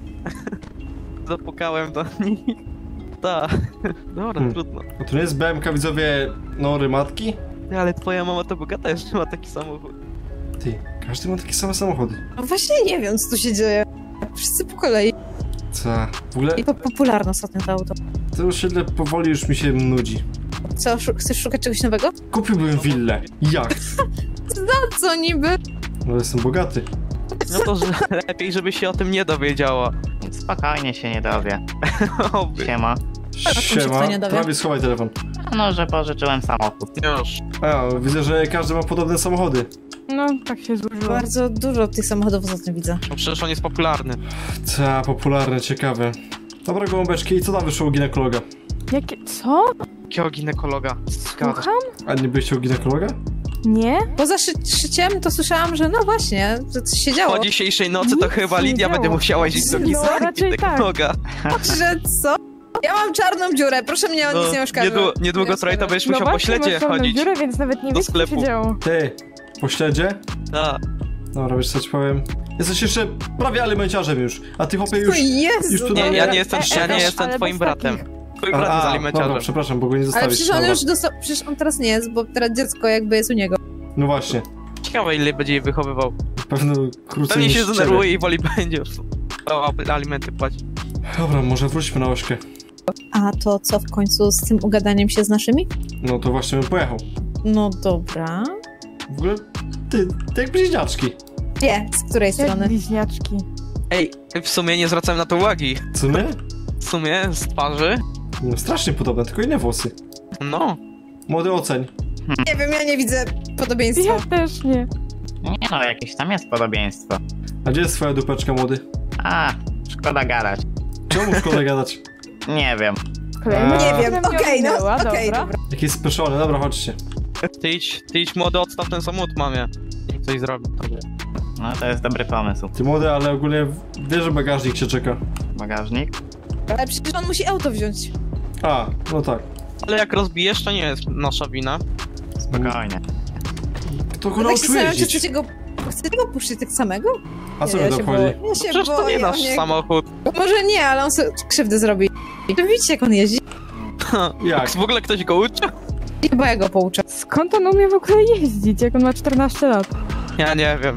Zapukałem do nich. Tak. Dobra, trudno. A to nie jest BMK, widzowie, Nory matki? Ty, ale twoja mama to bogata jeszcze ma taki samochód. Ty, każdy ma takie same samochody. No właśnie nie wiem, co tu się dzieje. Wszyscy po kolei. Ta. W ogóle I popularne ostatnio to auto. to osiedle powoli już mi się nudzi. Co, chcesz szukać czegoś nowego? Kupiłbym willę. Jak? A co niby? No jestem bogaty. No to że lepiej, żeby się o tym nie dowiedziała. Spokojnie się nie dowie. Oby. Siema. się kto nie dowie? Travis, schowaj telefon. No, że pożyczyłem samochód. Już. A, widzę, że każdy ma podobne samochody. No, tak się złożyło. Bardzo dużo tych samochodów ostatnio widzę. No przecież on jest popularny. Ta, popularne, ciekawe. Dobra, gołąbeczki, i co tam wyszło u ginekologa? Jakie... Co? Jakiego ginekologa? Słucham? A nie byliście u ginekologa? Nie? Poza szyciem to słyszałam, że no właśnie, że coś się działo. Po dzisiejszej nocy to Nic chyba nie Lidia działo. będzie musiała iść do No, raczej tak. ginekologa. Że co? Ja mam czarną dziurę, proszę mnie o nic nie oskarżać. Niedługo trochę to będziesz musiał po właśnie, śledzie masz czarną chodzić. dziurę, więc nawet nie do wiesz, co się sklepu. działo. Ty, po śledzie? Tak. Dobra, wiesz co ci powiem? Jesteś jeszcze prawie alimenciarzem już, a ty chłopie już... O Jezu, już tu Nie, na- ja nie jestem, ja nie ale jestem bez twoim takich. bratem. Twój brat jest dobra, alimenciarzem. przepraszam, bo go nie Ale zostawić. przecież on Dobra. już dostał, przecież on teraz nie jest, bo teraz dziecko jakby jest u niego. No właśnie, Ciekawe ile będzie jej wychowywał. pewno krócej Pewnie niż się ciebie. zdenerwuje i woli będzie alimenty płacić. Dobra, może wróćmy na ośkę. A to co w końcu z tym ugadaniem się z naszymi? No to właśnie bym pojechał. No dobra. W ogóle, ty jak bliźniaczki. Gdzie? Z której Jak strony? bliźniaczki. Ej, w sumie nie zwracałem na to uwagi. Co my? W sumie z twarzy? No strasznie podobne, tylko inne włosy. No. Młody oceń. Nie wiem, ja nie widzę podobieństwa. Ja też nie. Nie no, jakieś tam jest podobieństwo. A gdzie jest twoja dupeczka, młody? A, szkoda gadać. Czemu szkoda gadać? Nie wiem. Kolejny Nie wiem, mnie okej, no, ominęła, okej, dobra. dobra. Jakiś spieszony, dobra, chodźcie. Ty idź młody, odstaw ten samochód mamie. Niech coś zrobi tobie. No to jest dobry pomysł. Ty młody, ale ogólnie wiesz, że bagażnik cię czeka. Bagażnik? Ale przecież on musi auto wziąć. A, no tak. Ale jak rozbijesz, to nie jest nasza wina. Spokojnie. Kto go Tak się nauczył zastanawiam, czy jeździć? chcecie go puszczyć tak samego? A co Nie, mnie to się obchodzi? boję. Ja się Przecież to boję, nie nasz on nie- samochód. Może nie, ale on sobie krzywdę zrobi. Czy widzicie, jak on jeździ? Jak? W ogóle ktoś go uczy? Bo ja go pouczę. Skąd on umie w ogóle jeździć, jak on ma 14 lat? Ja nie wiem.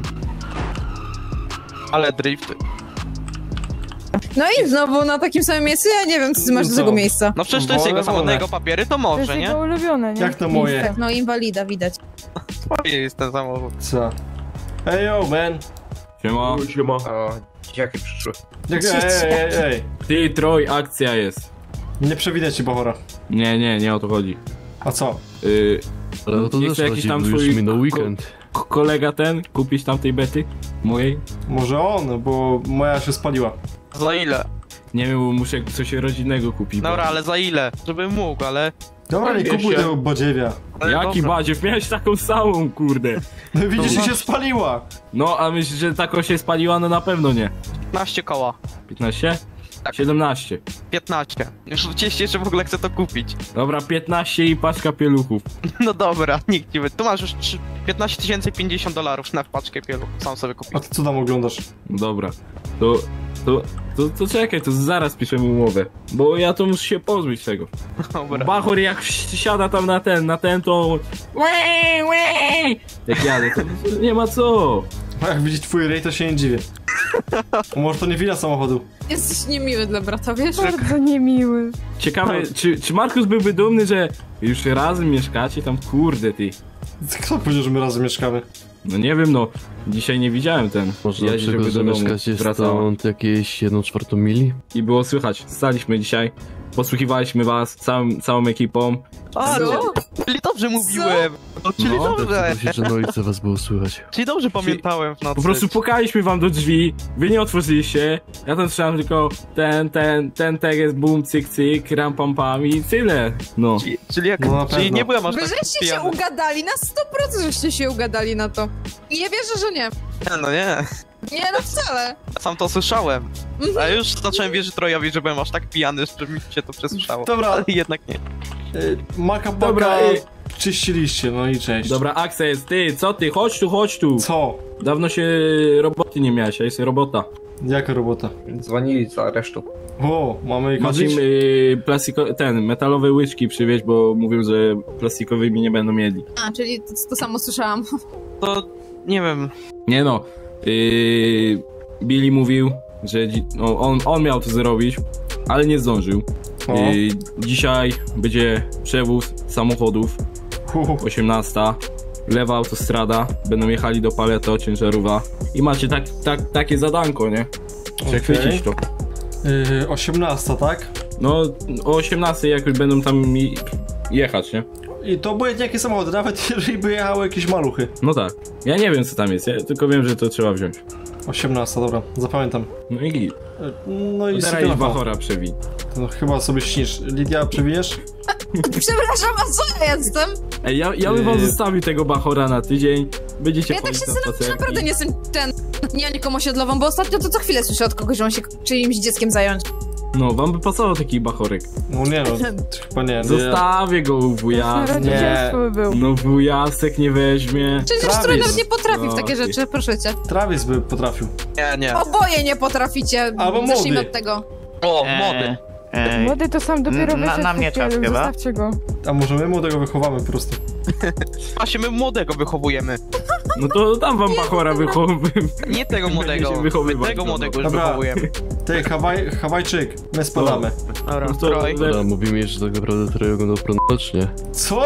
Ale drift. No i znowu na takim samym miejscu, ja nie wiem, co ty masz No do co? tego miejsca. No przecież to jest Wolę, jego samochód, na wolę. jego papiery to To jest może, nie? jego ulubione, nie? Jak to moje? Miejsce. No inwalida, widać. Twoje jest ten samochód. Co? Hey yo, man. Siema. Siema. O, jakie przyszły? Ej. Ty, Troj, akcja jest. Nie przewidzę ci Bachora. Nie o to chodzi. A co? Ale no to nie też chce jakiś chodzi, tam bo już twój minął weekend. kolega ten kupić tamtej bety? Mojej? Może on, bo moja się spaliła. Za ile? Nie wiem, bo muszę coś rodzinnego kupić. bo- Dobra, ale za ile? Żeby mógł, ale... Dobra, nie kupuj się. tego badziewia. ale Jaki dobra. badziew? Miałeś taką samą, kurde. No i widzisz, No że się spaliła. No, a myślisz, że taką się spaliła? No na pewno nie. 15 koła. 15? Tak. 17. 15. Już cieszę się, że w ogóle chcę to kupić. Dobra, 15 i paczka pieluchów. No dobra, nikt ci Tu masz już 15 050 $, na paczkę pieluch. Sam sobie A kupić. ty co tam oglądasz? No dobra. To czekaj, to zaraz piszemy umowę. Bo ja to muszę się pozbyć tego. Dobra. Bachor jak siada tam na ten to... Jak jadę, to nie ma co. A jak widzi twój rej, to się nie dziwię. Może to nie wina samochodu. Jesteś niemiły dla brata, wiesz? Bardzo niemiły. Ciekawe, czy Markus byłby dumny, że już razem mieszkacie tam? Kurde ty. Kto powiedział, że my razem mieszkamy? No nie wiem, no. Dzisiaj nie widziałem ten. Może Jeździ, dlaczego, żeby że do domu mieszkacie wracała. stąd jakieś 1/4 mili? I było słychać. Staliśmy dzisiaj. Podsłuchiwaliśmy was całą ekipą. A, Co? czyli dobrze mówiłem. No, czyli No, dobrze. Chcę że na ulicy was było słychać. Czyli dobrze pamiętałem w nocy. Po prostu pukaliśmy wam do drzwi, wy nie otworzyliście. Ja tam słyszałem tylko ten jest bum, cyk, cyk, ram, pam, pam i tyle. No. Czyli jak... No na czyli pewno. nie byłem aż Wy tak żeście się pijany. ugadali, na 100% żeście się ugadali na to. I nie wierzę, że nie. Nie, no nie. Nie, no wcale. Sam to słyszałem. A już zacząłem wierzyć Trojowi, że byłem aż tak pijany, że mi się to przesłyszało. Dobra. Ale jednak nie. Maka Dobra, paka ej. czyściliście, no i cześć. Dobra, akcja jest, ty, co ty, chodź tu. Co? Dawno się roboty nie miałeś, a jest robota. Jaka robota? Dzwonili za resztą. O, mamy ich Masz im metalowe łyczki przywieźć, bo mówią, że plastikowymi nie będą mieli. A, czyli to samo słyszałam. To... nie wiem. Nie no, Billy mówił, że on miał to zrobić, ale nie zdążył. O. Dzisiaj będzie przewóz samochodów, 18, lewa autostrada, będą jechali do Paleto, ciężarówka i macie takie zadanko, nie? Przechwycić to. 18, tak? No, o 18 jak już będą tam jechać, nie? I to były jakie samochody, nawet jeżeli by jechały jakieś maluchy. No tak. Ja nie wiem co tam jest, ja tylko wiem, że to trzeba wziąć. 18, dobra, zapamiętam. No i git. No i Teraz sypię Bachora przewij. No chyba sobie śnisz. Lidia, przewijesz? Przepraszam, a co ja jestem? Ej, ja bym wam zostawił tego Bachora na tydzień. Będziecie Ja tak się chodzić na zastanawiam, spacer. naprawdę nie jestem nianiką osiedlową, bo ostatnio to co chwilę słyszę od kogoś, że on się czyimś dzieckiem zająć. No, wam by pasował taki Bachorek. No nie no, chyba nie. Zostawię go u wuja. Nie. By był. No wujasek nie weźmie. Przecież Travis. który nawet nie potrafi w takie No, rzeczy, proszę cię. Travis by potrafił. Nie. Oboje nie potraficie. Albo Zacznijmy młody. od tego. O, młody. Młody to sam dopiero na wyszedł mnie z czas pokoju, chyba. zostawcie go. A może my młodego wychowamy po prostu? Właśnie my młodego wychowujemy. No to dam wam Bachora wychowujemy. Nie tego Będzie młodego. się My wychowywać, tego no. młodego już Dobra. wychowujemy. Ty, Hawajczyk, my spadamy. Dobra, No to- Troj. Dobra, mówimy jeszcze tak naprawdę trochę go nie? Co?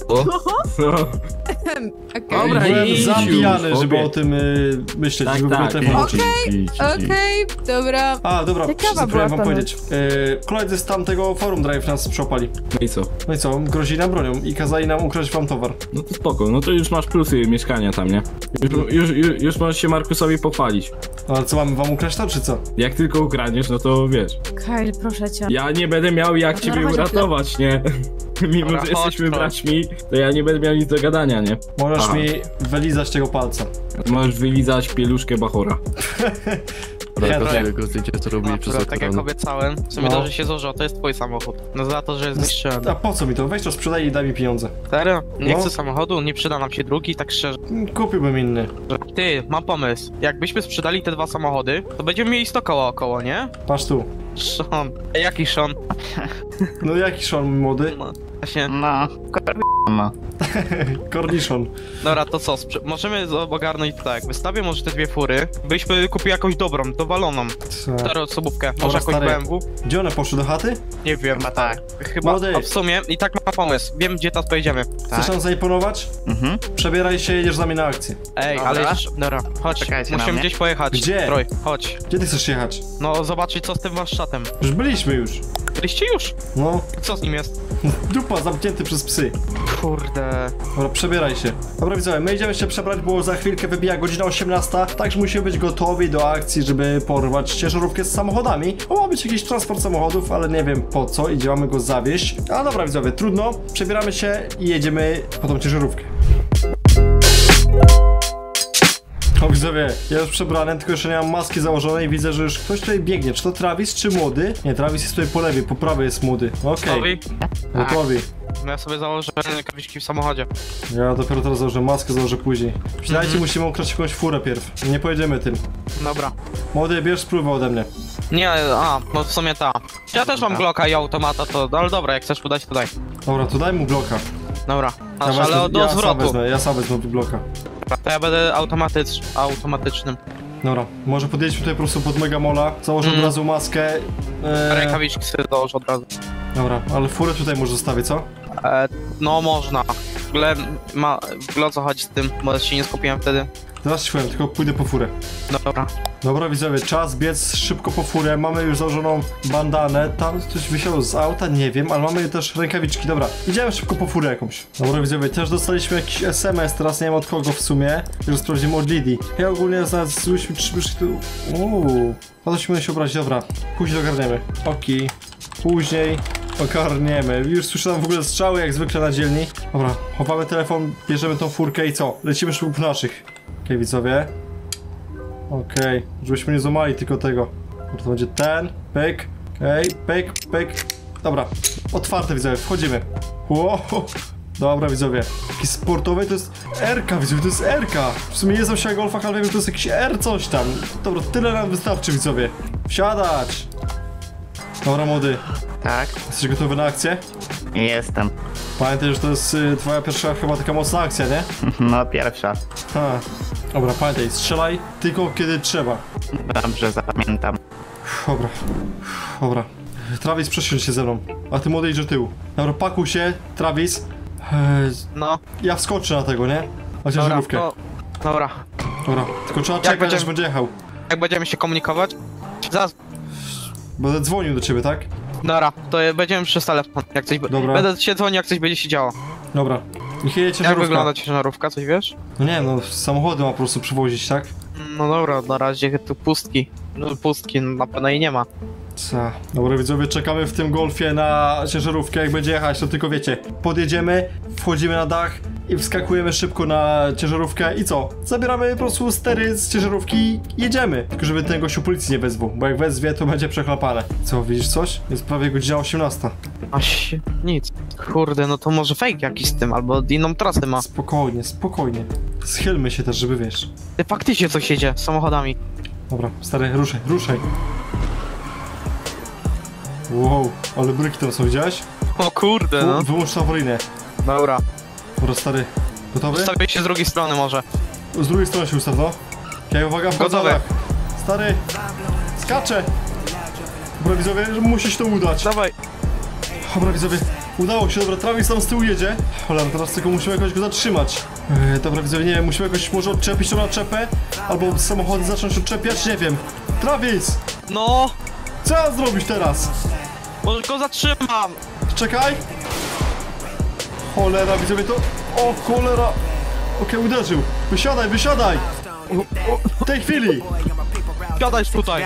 Okej. Dobra, Byłem idź zabijany, już, żeby obie. o tym myśleć, Tak, żeby w ogóle tak, telefon idź. włączyć. Okej, dobra. A, dobra, Ciekawa zapomniałem była wam ta powiedzieć. Koledzy z tamtego forum Drive nas przyopali. No i co? No i co, grozili nam bronią i kazali nam ukraść wam towar. No to spoko, no to już masz plusy mieszkania tam, nie? Już możesz się Markusowi pochwalić. Ale co, mamy wam ukraść to, czy co? Jak tylko ukradniesz, no to wiesz. Kyle, proszę cię. Ja nie będę miał jak ciebie chodź, uratować, nie? Mimo, Dobra, że jesteśmy chodź. braćmi, to ja nie będę miał nic do gadania, nie? Możesz Aha. mi wylizać tego palca. Możesz wylizać pieluszkę Bachora. Dobra, Chętnie. tego zdjęcia co robili przez Dobra, tak jak ekran. obiecałem, w sumie No. to, że się złożyło, to jest twój samochód. No za to, że jest zniszczony. A po co mi to? Weź to sprzedaj i daj mi pieniądze. Serio? Nie No. chcę samochodu, nie przyda nam się drugi, tak szczerze. Kupiłbym inny. Ty, mam pomysł. Jakbyśmy sprzedali te 2 samochody, to będziemy mieli 100 koła około, nie? Patrz tu. Sean. Jaki Sean? No jaki Sean młody? No, właśnie. No, no. Cornichon. Dobra, to co? Możemy ogarnąć tak. Wystawię może te 2 fury. Byśmy kupili jakąś dobrą, dowaloną. Co? 4-osobówkę. Dobra, Może jakąś stary. BMW? Gdzie one poszły do chaty? Nie wiem. Chyba tak. Chyba, Młody. a w sumie i tak mam pomysł. Wiem, gdzie teraz pojedziemy. Chcesz nam zaimponować? Mhm. Przebieraj się, jedziesz z nami na akcję. Ej, Dobra. ale jeszcze... Dobra, chodź. Czekajcie na Musimy mnie. gdzieś pojechać. Gdzie? Troj, chodź. Gdzie ty chcesz jechać? No, zobaczyć co z tym warsztatem. Już byliśmy już. Byliście już? No. Co z nim jest? Dupa, zamknięty przez psy. Kurde... Dobra, przebieraj się. Dobra, widzowie, my idziemy się przebrać, bo za chwilkę wybija godzina 18, także musimy być gotowi do akcji, żeby porwać ciężarówkę z samochodami. Bo ma być jakiś transport samochodów, ale nie wiem po co, idzie mamy go zawieźć. A dobra, widzowie, trudno. Przebieramy się i jedziemy po tą ciężarówkę. O, widzowie, ja już przebrany, tylko jeszcze nie mam maski założonej. Widzę, że już ktoś tutaj biegnie. Czy to Travis, czy młody? Nie, Travis jest tutaj po lewej, po prawej jest młody. Okej, Gotowi? gotowi. No ja sobie założę kawiczki w samochodzie. Ja dopiero teraz założę maskę, założę później. Przynajmniej musimy ukraść jakąś furę pierw. Nie pojedziemy tym. Dobra. Młody, bierz spróbę ode mnie. Nie, no w sumie ta. Ja też mam Glocka i automata, to... Ale dobra, jak chcesz udać, to daj. Dobra, to daj mu bloka. Dobra. Aż, wezmę- ale do ja sam zwrotu. wezmę, ja sam wezmę bloka. To ja będę automatycznym. Dobra, może podjedźmy tutaj po prostu pod Megamola, założę od razu maskę. Rękawiczki sobie dołożę od razu. Dobra, ale furę tutaj może zostawię, co? No można. W ogóle o co chodzi z tym, bo się nie skupiłem wtedy. Zaraz ci powiem, tylko pójdę po furę. Dobra. Dobra, widzowie, czas biec szybko po furę. Mamy już założoną bandanę. Tam coś wysiało z auta, nie wiem, ale mamy też rękawiczki. Dobra, idziemy szybko po furę jakąś. Dobra, widzowie, też dostaliśmy jakiś SMS, teraz nie wiem od kogo w sumie. Już sprawdzimy od Lidii. Ja ogólnie znalazłyśmy 3 tu. Potem się obrazić, dobra. Później ogarniemy. Okej. Później ogarniemy. Już słyszę tam w ogóle strzały, jak zwykle na dzielni. Dobra, chowamy telefon, bierzemy tą furkę i co? Lecimy szybko po naszych. Okej, widzowie. Okej, żebyśmy nie złamali tylko tego. To będzie ten, pyk, okej, pyk, pyk. Dobra, otwarte widzowie, wchodzimy. Wow. Dobra widzowie, jakiś sportowy to jest R-ka, widzowie, to jest R-ka. W sumie nie znam się na golfach, ale wiem, że to jest jakiś R coś tam. Dobra, tyle nam wystarczy widzowie. Wsiadać! Dobra młody, Tak, jesteś gotowy na akcję? jestem. Pamiętaj, że to jest twoja pierwsza chyba taka mocna akcja, nie? No, pierwsza. Ha. Dobra, pamiętaj, strzelaj tylko kiedy trzeba. Dobrze, zapamiętam. Dobra, dobra. Travis, przesiądź się ze mną, a ty młody idź do tyłu. Dobra, pakuj się, Travis. No. Ja wskoczę na tego, nie? Na ciężarówkę. Dobra. Dobra, tylko trzeba czekać, będziemy- aż będzie jechał. Jak będziemy się komunikować? Zaraz. Będę dzwonił do ciebie, tak? Dobra, to będziemy przez telefon, jak coś... Dobra. Będę się dzwonił, jak coś będzie się działo. Dobra. Niech jedzie Jak ciężarówka. wygląda ciężarówka, coś wiesz? No nie, no samochody ma po prostu przywozić, tak? No dobra, na razie tu pustki. No pustki, na pewno jej nie ma. Co? Dobra widzowie, czekamy w tym golfie na ciężarówkę, jak będzie jechać, to tylko wiecie, podjedziemy, wchodzimy na dach i wskakujemy szybko na ciężarówkę i co? Zabieramy po prostu stery z ciężarówki i jedziemy. Tylko żeby ten gościu policji nie wezwał, bo jak wezwie, to będzie przechlapane. Co, widzisz coś? Jest prawie godzina 18. Aś, nic. Kurde, no to może fake jakiś z tym, albo inną trasę ma. Spokojnie, spokojnie. Schylmy się też, żeby wiesz. Ty faktycznie coś jedzie z samochodami. Dobra, stary, ruszaj, ruszaj. Wow, ale bryki tam są, widziałeś? O kurde, no. Wyłącz to awaryjne. Dobra. Dobra, stary. Gotowy? Ustawię się z drugiej strony może. Z drugiej strony się ustaw, no. Okej, uwaga, wchodzę na Gotowe. dach. Stary, skaczę. Dobra widzowie, musi się to udać. Dawaj. Dobra widzowie, udało się, dobra, Travis tam z tyłu jedzie. Cholera, teraz tylko musimy jakoś go zatrzymać. Dobra widzowie, nie wiem, musimy jakoś może odczepić tą naczepę, albo samochody zacząć odczepiać, nie wiem. Travis! No! Co ja zrobić teraz? Może go zatrzymam! Czekaj! Cholera, widzowie to... O, cholera! Okej, uderzył. Wysiadaj, wysiadaj! W tej chwili! Siadaj tutaj!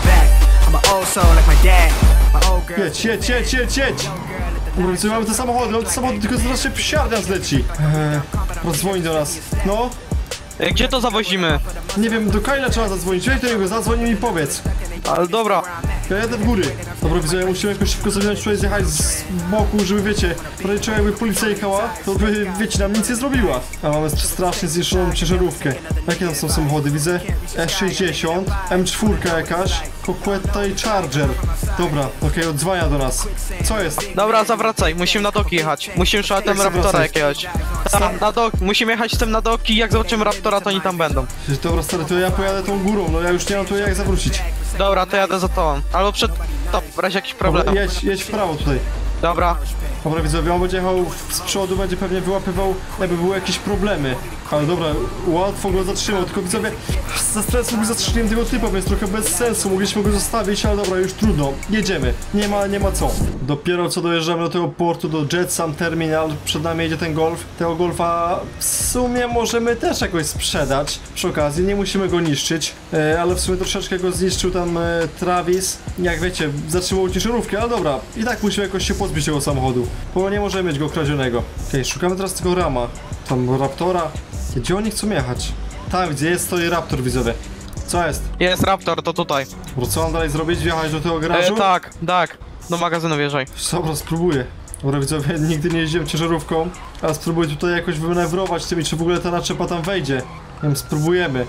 Jedź, jedź, jedź, jedź, jedź! Dobra, widzowie, mamy te samochody, tylko zaraz się psiarnia zleci. Rozdzwoni do nas. No? Gdzie to zawozimy? Nie wiem, do Kyla trzeba zadzwonić. Wejdź do niego, zadzwoń mi powiedz. Ale dobra. Ja jadę w góry. Dobra, widzowie, musimy jakoś szybko zawziąć, tutaj zjechać z boku, żeby wiecie, prawie czego jakby policja jechała, to by, wiecie, nam nic nie zrobiła. A mamy strasznie zniszczoną ciężarówkę. Jakie tam są samochody? Widzę E60, M4 jakaś, Coquetta i Charger. Dobra, okej, odzwania do nas. Co jest? Dobra, zawracaj, musimy na doki jechać. Musimy szukać tam Raptora jakiegoś. Tam, na dok, musimy jechać z tym na doki, jak zobaczymy Raptora, to oni tam będą. Dobra, stary, to ja pojadę tą górą, no ja już nie mam tu jak zawrócić. Dobra, to jadę za tobą. Albo przed... To, w razie jakiś problem. Dobra, jedź w prawo tutaj. Dobra. Dobra widzowie, on będzie jechał z przodu, będzie pewnie wyłapywał, jakby były jakieś problemy. Ale dobra, łatwo go zatrzymał, tylko widzowie, ze stresu zatrzymiłem tego typa, więc trochę bez sensu, mogliśmy go zostawić, ale dobra, już trudno, jedziemy, nie ma co. Dopiero co dojeżdżamy do tego portu, do Jetsam Terminal, przed nami jedzie ten Golf. Tego Golfa w sumie możemy też jakoś sprzedać, przy okazji, nie musimy go niszczyć, ale w sumie troszeczkę go zniszczył tam Travis, jak wiecie, zatrzymał ciężarówkę, ale dobra, i tak musimy jakoś się pozbyć tego samochodu, bo nie możemy mieć go kradzionego. Okej, szukamy teraz tego Rama, tam Raptora. Gdzie oni chcą jechać? Tam, gdzie jest, stoi Raptor, widzowie. Co jest? Jest Raptor, to tutaj. Bo co mam dalej zrobić? Wjechać do tego garażu? Tak. Do magazynu wjeżdżaj. Dobra, spróbuję. Dobra, widzowie, nigdy nie jeździłem ciężarówką, ale spróbuję tutaj jakoś wymanewrować tymi, czy w ogóle ta naczepa tam wejdzie. Nie wiem, spróbujemy.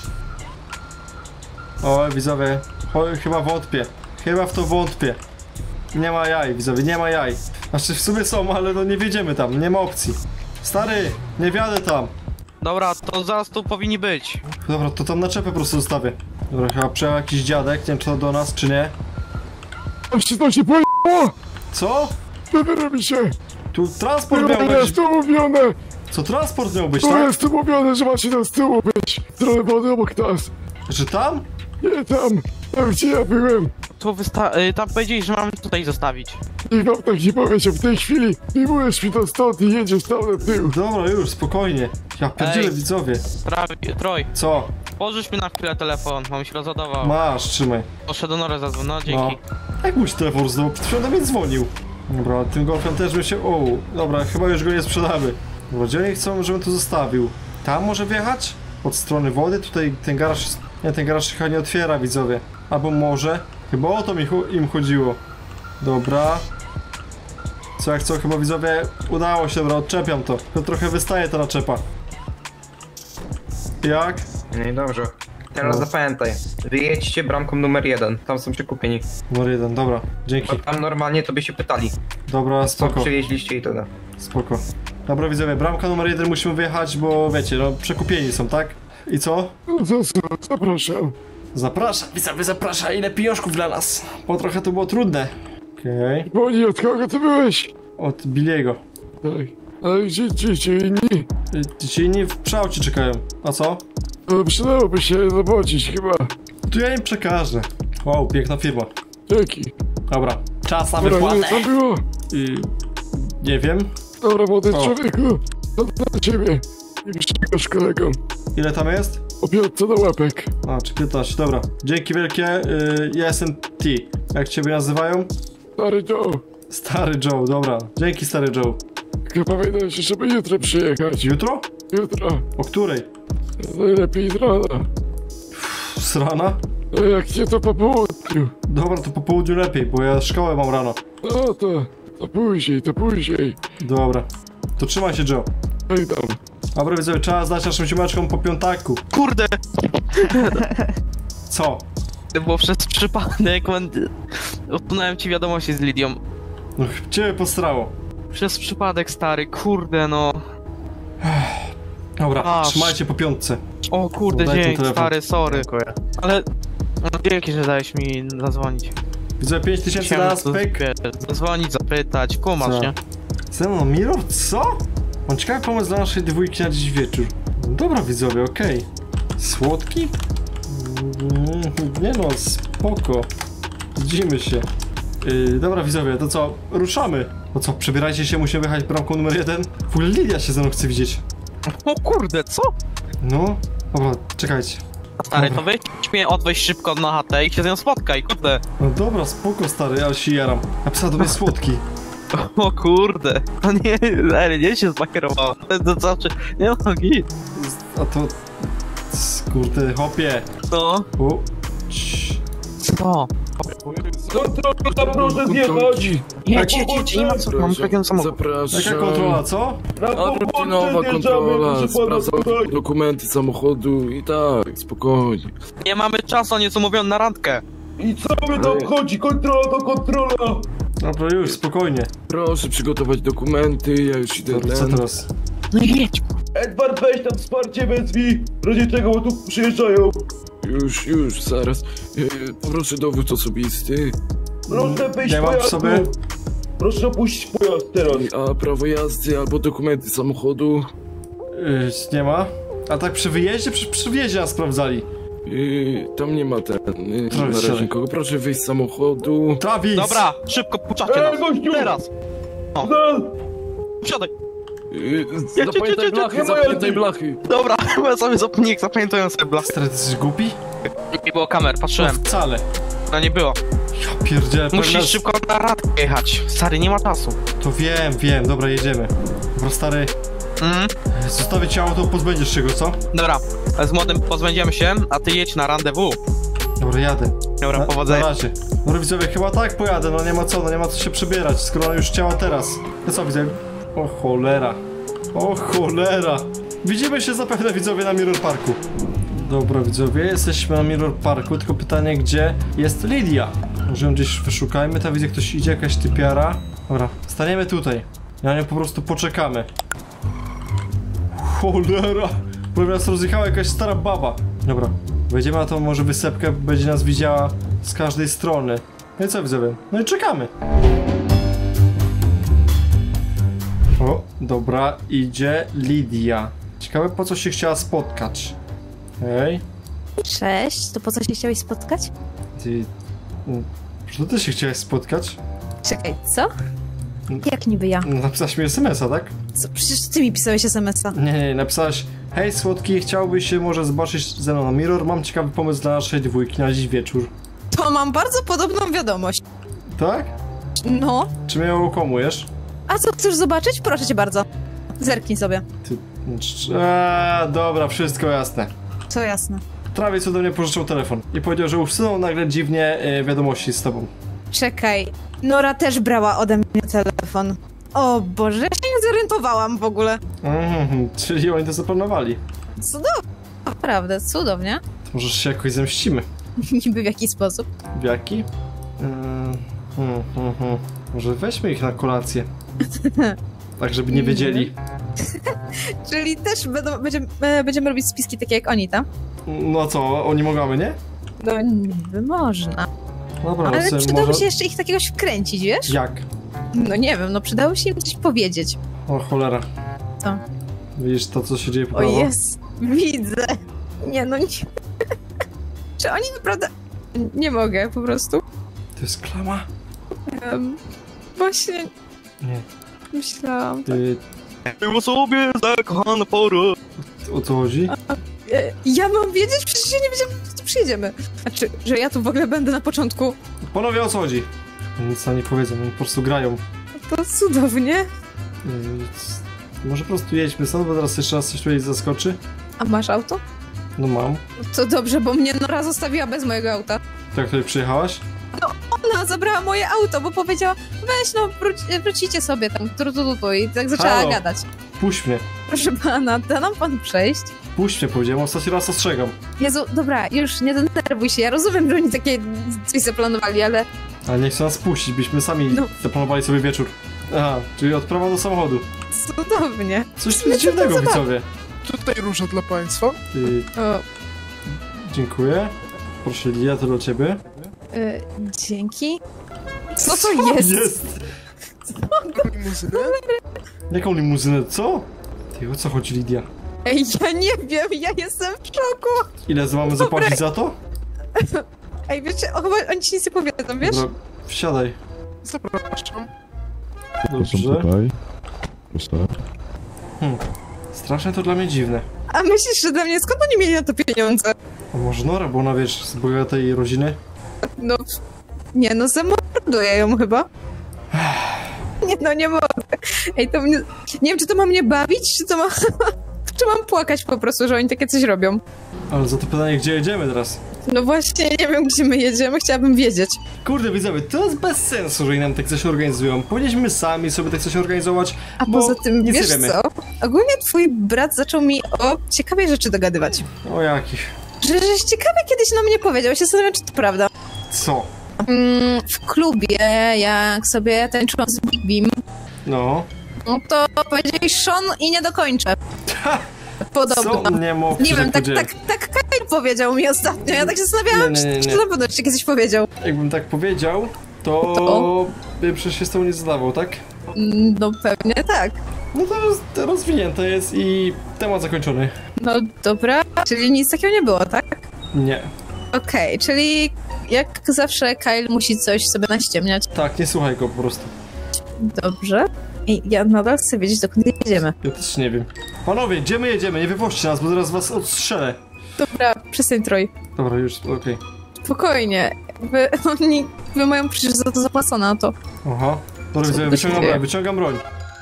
O, widzowie, chyba wątpię. Chyba w to wątpię. Nie ma jaj, widzowie, nie ma jaj. Znaczy w sumie są, ale no nie wjedziemy tam, nie ma opcji. Stary, nie wjadę tam. Dobra, to zaraz tu powinni być. Dobra, to tam naczepę po prostu zostawię. Dobra, chyba przyjechał jakiś dziadek, nie wiem czy to do nas, czy nie. To się pojechało! Co? Co wy robicie? Tu transport miał być. Jest tu mówione! Co, transport miał być, Tu tak? jest tu mówione, że macie tam z tyłu być! W stronę wody obok nas! Czy tam? Nie tam! Tam gdzie ja byłem! Tu tam powiedzieli, że mamy tutaj zostawić. I wam tak nie powiedział, w tej chwili wyjmujesz mi to stąd i jedziesz tam na tył! Dobra, już, spokojnie. Ja pierdzielę, widzowie. Troj. Co? Pożycz mi na chwilę telefon, mam się rozładował. Masz, trzymaj. Poszedł do Nory zadzwonił, no dzięki. No. Jak mój telefon znowu? Przed chwilą do mnie dzwonił. Dobra, tym Golfem też bym się... O, dobra, chyba już go nie sprzedamy. Dobra, gdzie oni chcą, żebym tu zostawił? Tam może wjechać? Od strony wody? Tutaj ten garaż... Nie, ten garaż chyba nie otwiera, widzowie. Albo może? Chyba o to im chodziło. Dobra. Co jak co, chyba widzowie udało się, dobra, odczepiam to. To trochę wystaje ta naczepa. Jak? No i dobrze. Teraz zapamiętaj. Wyjedźcie bramką numer 1. Tam są przekupieni. Numer 1, dobra. Dzięki. Bo tam normalnie to by się pytali. Dobra, Co spoko. przywieźliście i tyle. Spoko. Dobra, widzowie, bramka numer 1 musimy wyjechać, bo wiecie, no przekupieni są, tak? I co? Zapraszam. Zapraszam, widzowie, zapraszam. Ile pieniążków dla nas? Bo trochę to było trudne. Okej. Boni, od kogo ty byłeś? Od Billiego. Tak. Ale gdzie ci inni? Ci inni w przeaucie czekają. A co? No, przydałoby się zobaczyć chyba. Tu ja im przekażę. Wow, piękna firma. Dzięki. Dobra, czas na Dobra, wypłatę. ile to było? Nie wiem. Dobra, młody człowieku. To dla ciebie. I przekaż kolegom. Ile tam jest? Obiadca na łapek. A, czy 15, dobra. Dzięki wielkie, ja jestem T. Jak ciebie nazywają? Stary Joe. Stary Joe, dobra. Dzięki, stary Joe. Tylko pamiętajcie, żeby jutro przyjechać. Jutro? Jutro. O której? Najlepiej z rana. Z rana? A jak nie, to po południu. Dobra, to po południu lepiej, bo ja szkołę mam rano. No to później, to później. Dobra. To trzymaj się, Joe. Hej tam. Dobra, widzowie, trzeba znać naszym ziomeczkom po piątaku. Kurde! Co? To było przez przypadek, usunąłem ci wiadomości z Lidią. No, ciebie postrało. Przez przypadek, stary, kurde no. Dobra, trzymajcie po piątce. O kurde, Daj ten dzięki, telefon. stary, sorry. Dziękuję. Ale no, dzięki, że dałeś mi zadzwonić. Widzę 5000 dla nas, pyk. Zadzwonić, zapytać, kumasz, Co? nie? Ze mną Mirror? Co? Mam ciekawy pomysł dla naszej dwójki na dziś wieczór. Dobra widzowie, okej. Słodki? Nie no, spoko. Widzimy się. Dobra widzowie, to co? Ruszamy. No co, przebierajcie się, musimy wyjechać bramką numer 1. W ogóle Lidia się ze mną chce widzieć. O kurde, co? No, dobra, czekajcie. Stary, to weź mnie odwieźć szybko na chatę i się z nią spotkaj, kurde. No dobra, spoko stary, ale się jaram. Napisała do mnie słodki. O kurde, to nie się zbakierowało. To znaczy, nie no, git. A to... Kurde, hopie. No. Co? Kontrola, proszę zjechać! Jedź, nie ma co, mam pewien samochód. Zapraszam. Jaka kontrola, co? Rutynowa kontrola, sprawdzam dokumenty samochodu i tak, spokojnie. Nie mamy czasu, a nieco mówią na randkę. I co mnie to obchodzi? Kontrola to kontrola! Dobra, już, spokojnie. Proszę przygotować dokumenty, ja już idę Dobra, co teraz? No i jedź. Edward, weź tam wsparcie wezwij! W razie czego, bo tu przyjeżdżają! Już, zaraz. Proszę dowód osobisty. Proszę wyjść Nie mam przy pojazdu! sobie. Proszę opuścić pojazd teraz! A prawo jazdy albo dokumenty samochodu. Nie ma. A tak przy wyjeździe? Przy wjeździe nas sprawdzali. Tam nie ma na razie siadaj. nikogo. Proszę wyjść z samochodu. Travis! Dobra, szybko, puczacie nas. gościu! Teraz. O, Zaraz! wsiadaj. Zapamiętaj blachy. Dobra, ja sobie zapamiętuję sobie blach. Stary, ty jesteś głupi? Nie było kamer, No patrzyłem. wcale. No nie było. Ja pierdzielę, Musisz szybko na randkę jechać. Stary, nie ma czasu. To wiem, dobra, jedziemy. Dobra, stary, zostawię ci auto, pozbędziesz się go, co? Dobra, z młodym pozbędziemy się, a ty jedź na randewu. Dobra, jadę. Dobra, Na powodzenia. razie. Dobra widzowie, chyba tak pojadę, no nie ma co się przebierać, skoro ona już chciała teraz. No co widzę? O cholera. O cholera. Widzimy się zapewne widzowie na Mirror Parku. Dobra widzowie, jesteśmy na Mirror Parku, tylko pytanie gdzie jest Lidia? Może ją gdzieś wyszukajmy, tam widzę ktoś idzie, jakaś typiara. Dobra, staniemy tutaj. Na nią po prostu poczekamy. Cholera. Prawie nas rozjechała jakaś stara baba. Dobra, wejdziemy na tą może wysepkę, będzie nas widziała z każdej strony. No i co widzowie? No i czekamy. O, dobra, idzie Lidia. Ciekawe po co się chciała spotkać. Hej. Cześć, to po co się chciałeś spotkać? Ty... Czy ty się chciałeś spotkać? Czekaj, co? Jak niby ja? Napisałaś mi SMS-a, tak? Co? Przecież ty mi pisałeś SMS-a. Nie, napisałaś: hej słodki, chciałbyś się może zobaczyć ze mną na Mirror? Mam ciekawy pomysł dla naszej dwójki na dziś wieczór. To mam bardzo podobną wiadomość. Tak? No. Czy mnie ją okłamujesz? A co, chcesz zobaczyć? Proszę cię bardzo. Zerknij sobie. Ty... dobra, wszystko jasne. Co jasne. Travis ode mnie pożyczył telefon i powiedział, że usunął nagle dziwnie wiadomości z tobą. Czekaj. Nora też brała ode mnie telefon. O Boże, ja się nie zorientowałam w ogóle. Czyli oni to zaplanowali. Cudownie. Naprawdę, cudownie. To może się jakoś zemścimy. Niby w jaki sposób? W jaki? Może weźmy ich na kolację. Tak, żeby nie wiedzieli. Czyli też będziemy robić spiski takie jak oni, tak? No co, oni mogą, nie? No niby można. Dobra, ale no przydałoby może... się jeszcze ich takiegoś wkręcić, wiesz? Jak? No nie wiem, no przydało się im coś powiedzieć. O cholera. Co? Widzisz to, co się dzieje po O prawo? jest, widzę. Nie no, nie. Czy oni naprawdę... Nie mogę, po prostu. To jest klama? Właśnie... Nie. Myślałam... Ty... Było sobie zakochane pory. O co chodzi? Ja mam wiedzieć? Przecież ja nie wiedziałam, że tu przyjedziemy. Znaczy, że ja tu w ogóle będę na początku. Panowie, o co chodzi? Nic nam nie powiedzą, oni po prostu grają. To cudownie. Może po prostu jedźmy stąd, bo teraz jeszcze raz coś tutaj zaskoczy. A masz auto? No mam. To dobrze, bo mnie Nora zostawiła bez mojego auta. To jak tutaj przyjechałaś? No ona zabrała moje auto, bo powiedziała, weź no, wrócicie sobie tam, i tak zaczęła Halo. gadać. Puść mnie. Proszę pana, da nam pan przejść? Puść mnie, powiedziałem, ostatni raz ostrzegam. Jezu, dobra, już nie denerwuj się, ja rozumiem, że oni takie coś zaplanowali, ale... Ale nie chcą nas puścić, byśmy sami zaplanowali sobie wieczór. Aha, czyli odprawa do samochodu. Cudownie. Coś tu jest dziwnego, widzowie. Tutaj róża dla państwa. O. Dziękuję. Proszę, Lidia, to dla ciebie. Dzięki. Co to jest? Limuzynę? Jaką limuzynę? Co? Ty, o co chodzi, Lidia? Ej, ja nie wiem, ja jestem w szoku. Ile mamy zapłacić za to? Ej, wiecie, oni ci nic nie powiedzą, wiesz? Dobra, wsiadaj. Zapraszam. Dobrze. Strasznie to dla mnie dziwne. A myślisz, że dla mnie skąd oni mieli na to pieniądze? A może Nora, bo ona wiesz, z bogatej rodziny? No, nie no, zamorduję ją chyba. Nie no, nie mogę. Ej, to mnie... Nie wiem, czy to ma mnie bawić, czy to ma... Czy mam płakać po prostu, że oni takie coś robią? Ale za to pytanie, gdzie jedziemy teraz? No właśnie, nie wiem, gdzie my jedziemy, chciałabym wiedzieć. Kurde, widzowie, to jest bez sensu, że oni nam tak coś organizują. Powinniśmy sami sobie tak coś organizować, A bo poza tym, nic wiesz nie wiemy. co? Ogólnie twój brat zaczął mi o ciekawej rzeczy dogadywać. O jakich? Żeś ciekawe kiedyś na mnie powiedział, ja się zastanawiam, czy to prawda. Co? W klubie, jak sobie tańczyłam z Big Beam, No. no to powiedzieli Sean i nie dokończę. Podobno. Co? Nie mów, Nie wiem, tak Kyle powiedział mi ostatnio. Ja tak się zastanawiałam, czy na pewno ci kiedyś powiedział. Jakbym tak powiedział, to by przecież się z tobą nie zadawał, tak? No pewnie tak. No to rozwinięte jest i temat zakończony. No dobra, czyli nic takiego nie było, tak? Nie. Okej, czyli jak zawsze Kyle musi coś sobie naściemniać. Tak, nie słuchaj go po prostu. Dobrze. I ja nadal chcę wiedzieć, dokąd jedziemy. Ja też nie wiem. Panowie, gdzie my jedziemy? Nie wypuśćcie nas, bo zaraz was odstrzelę. Dobra, przestań Troj. Dobra, już, okej. Spokojnie. Wy mają przecież za to zapłacone, a to. Aha. Dobra, Co wyciągam broń.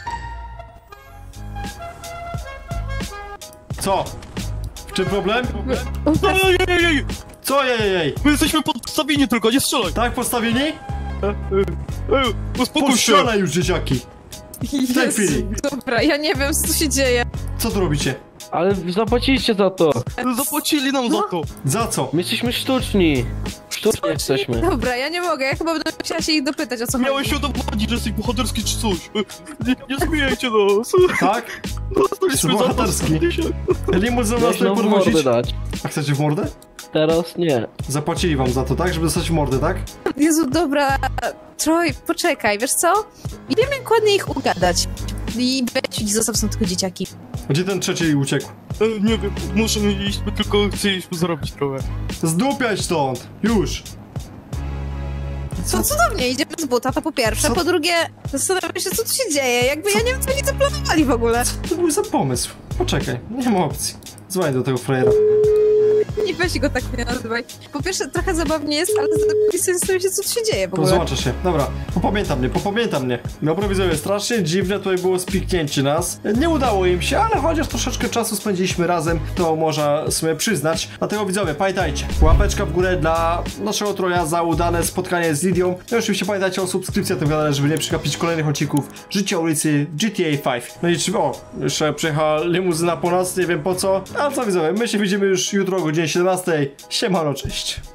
Co? W czym problem? Ej! Co jej? My jesteśmy podstawieni tylko, nie strzelaj! Tak, postawieni? Uspokój się! Postrzelaj już, dzieciaki! W tej chwili! Dobra, ja nie wiem, co tu się dzieje. Co tu robicie? Ale zapłaciliście za to. Zapłacili nam za to! Za co? My jesteśmy sztuczni. Sztuczni jesteśmy. Dobra, ja nie mogę, ja chyba będę musiała się ich dopytać, o co Miałeś się udowodnić, że jesteś bohaterski czy coś. Nie zmieniajcie nas. Tak? Dostaliśmy za to bohaterski. 100 000. Limuzyn nas Weź tutaj nam w mordę podwozić? dać. A chcecie w mordę? Teraz nie. Zapłacili wam za to, tak? Żeby dostać w mordę, tak? Jezu, dobra. Troj, poczekaj, wiesz co? Wiem, jak ładnie ich ugadać. I weź ich zostaw, są tylko dzieciaki. Gdzie ten trzeci uciekł? Nie wiem, muszę iść, my tylko chcieliśmy zarobić trochę. Zdupiaj stąd! Już! Co cudownie, idziemy z buta, to po pierwsze. Co? Po drugie, zastanawiam się, co tu się dzieje. Jakby ja nie wiem, co oni zaplanowali w ogóle. Co to był za pomysł? Poczekaj, nie ma opcji. Dzwoń do tego frajera. Nie weź go tak nie nazywaj. Po pierwsze, trochę zabawnie jest, ale zastanawiam się, co tu się dzieje w ogóle. Zobaczę się. Dobra, popamiętam mnie. Dobra, widzowie, strasznie dziwne tutaj było spiknięcie nas. Nie udało im się, ale chociaż troszeczkę czasu spędziliśmy razem, to można sobie przyznać. Dlatego widzowie, pamiętajcie, łapeczka w górę dla naszego Troja za udane spotkanie z Lidią. No i oczywiście pamiętajcie o subskrypcji na tym kanale, żeby nie przegapić kolejnych odcinków Życia ulicy GTA 5. No i jeszcze przyjechała limuzyna po nas, nie wiem po co. Ale co widzowie, my się widzimy już jutro o godzinie 17. Siemano, cześć.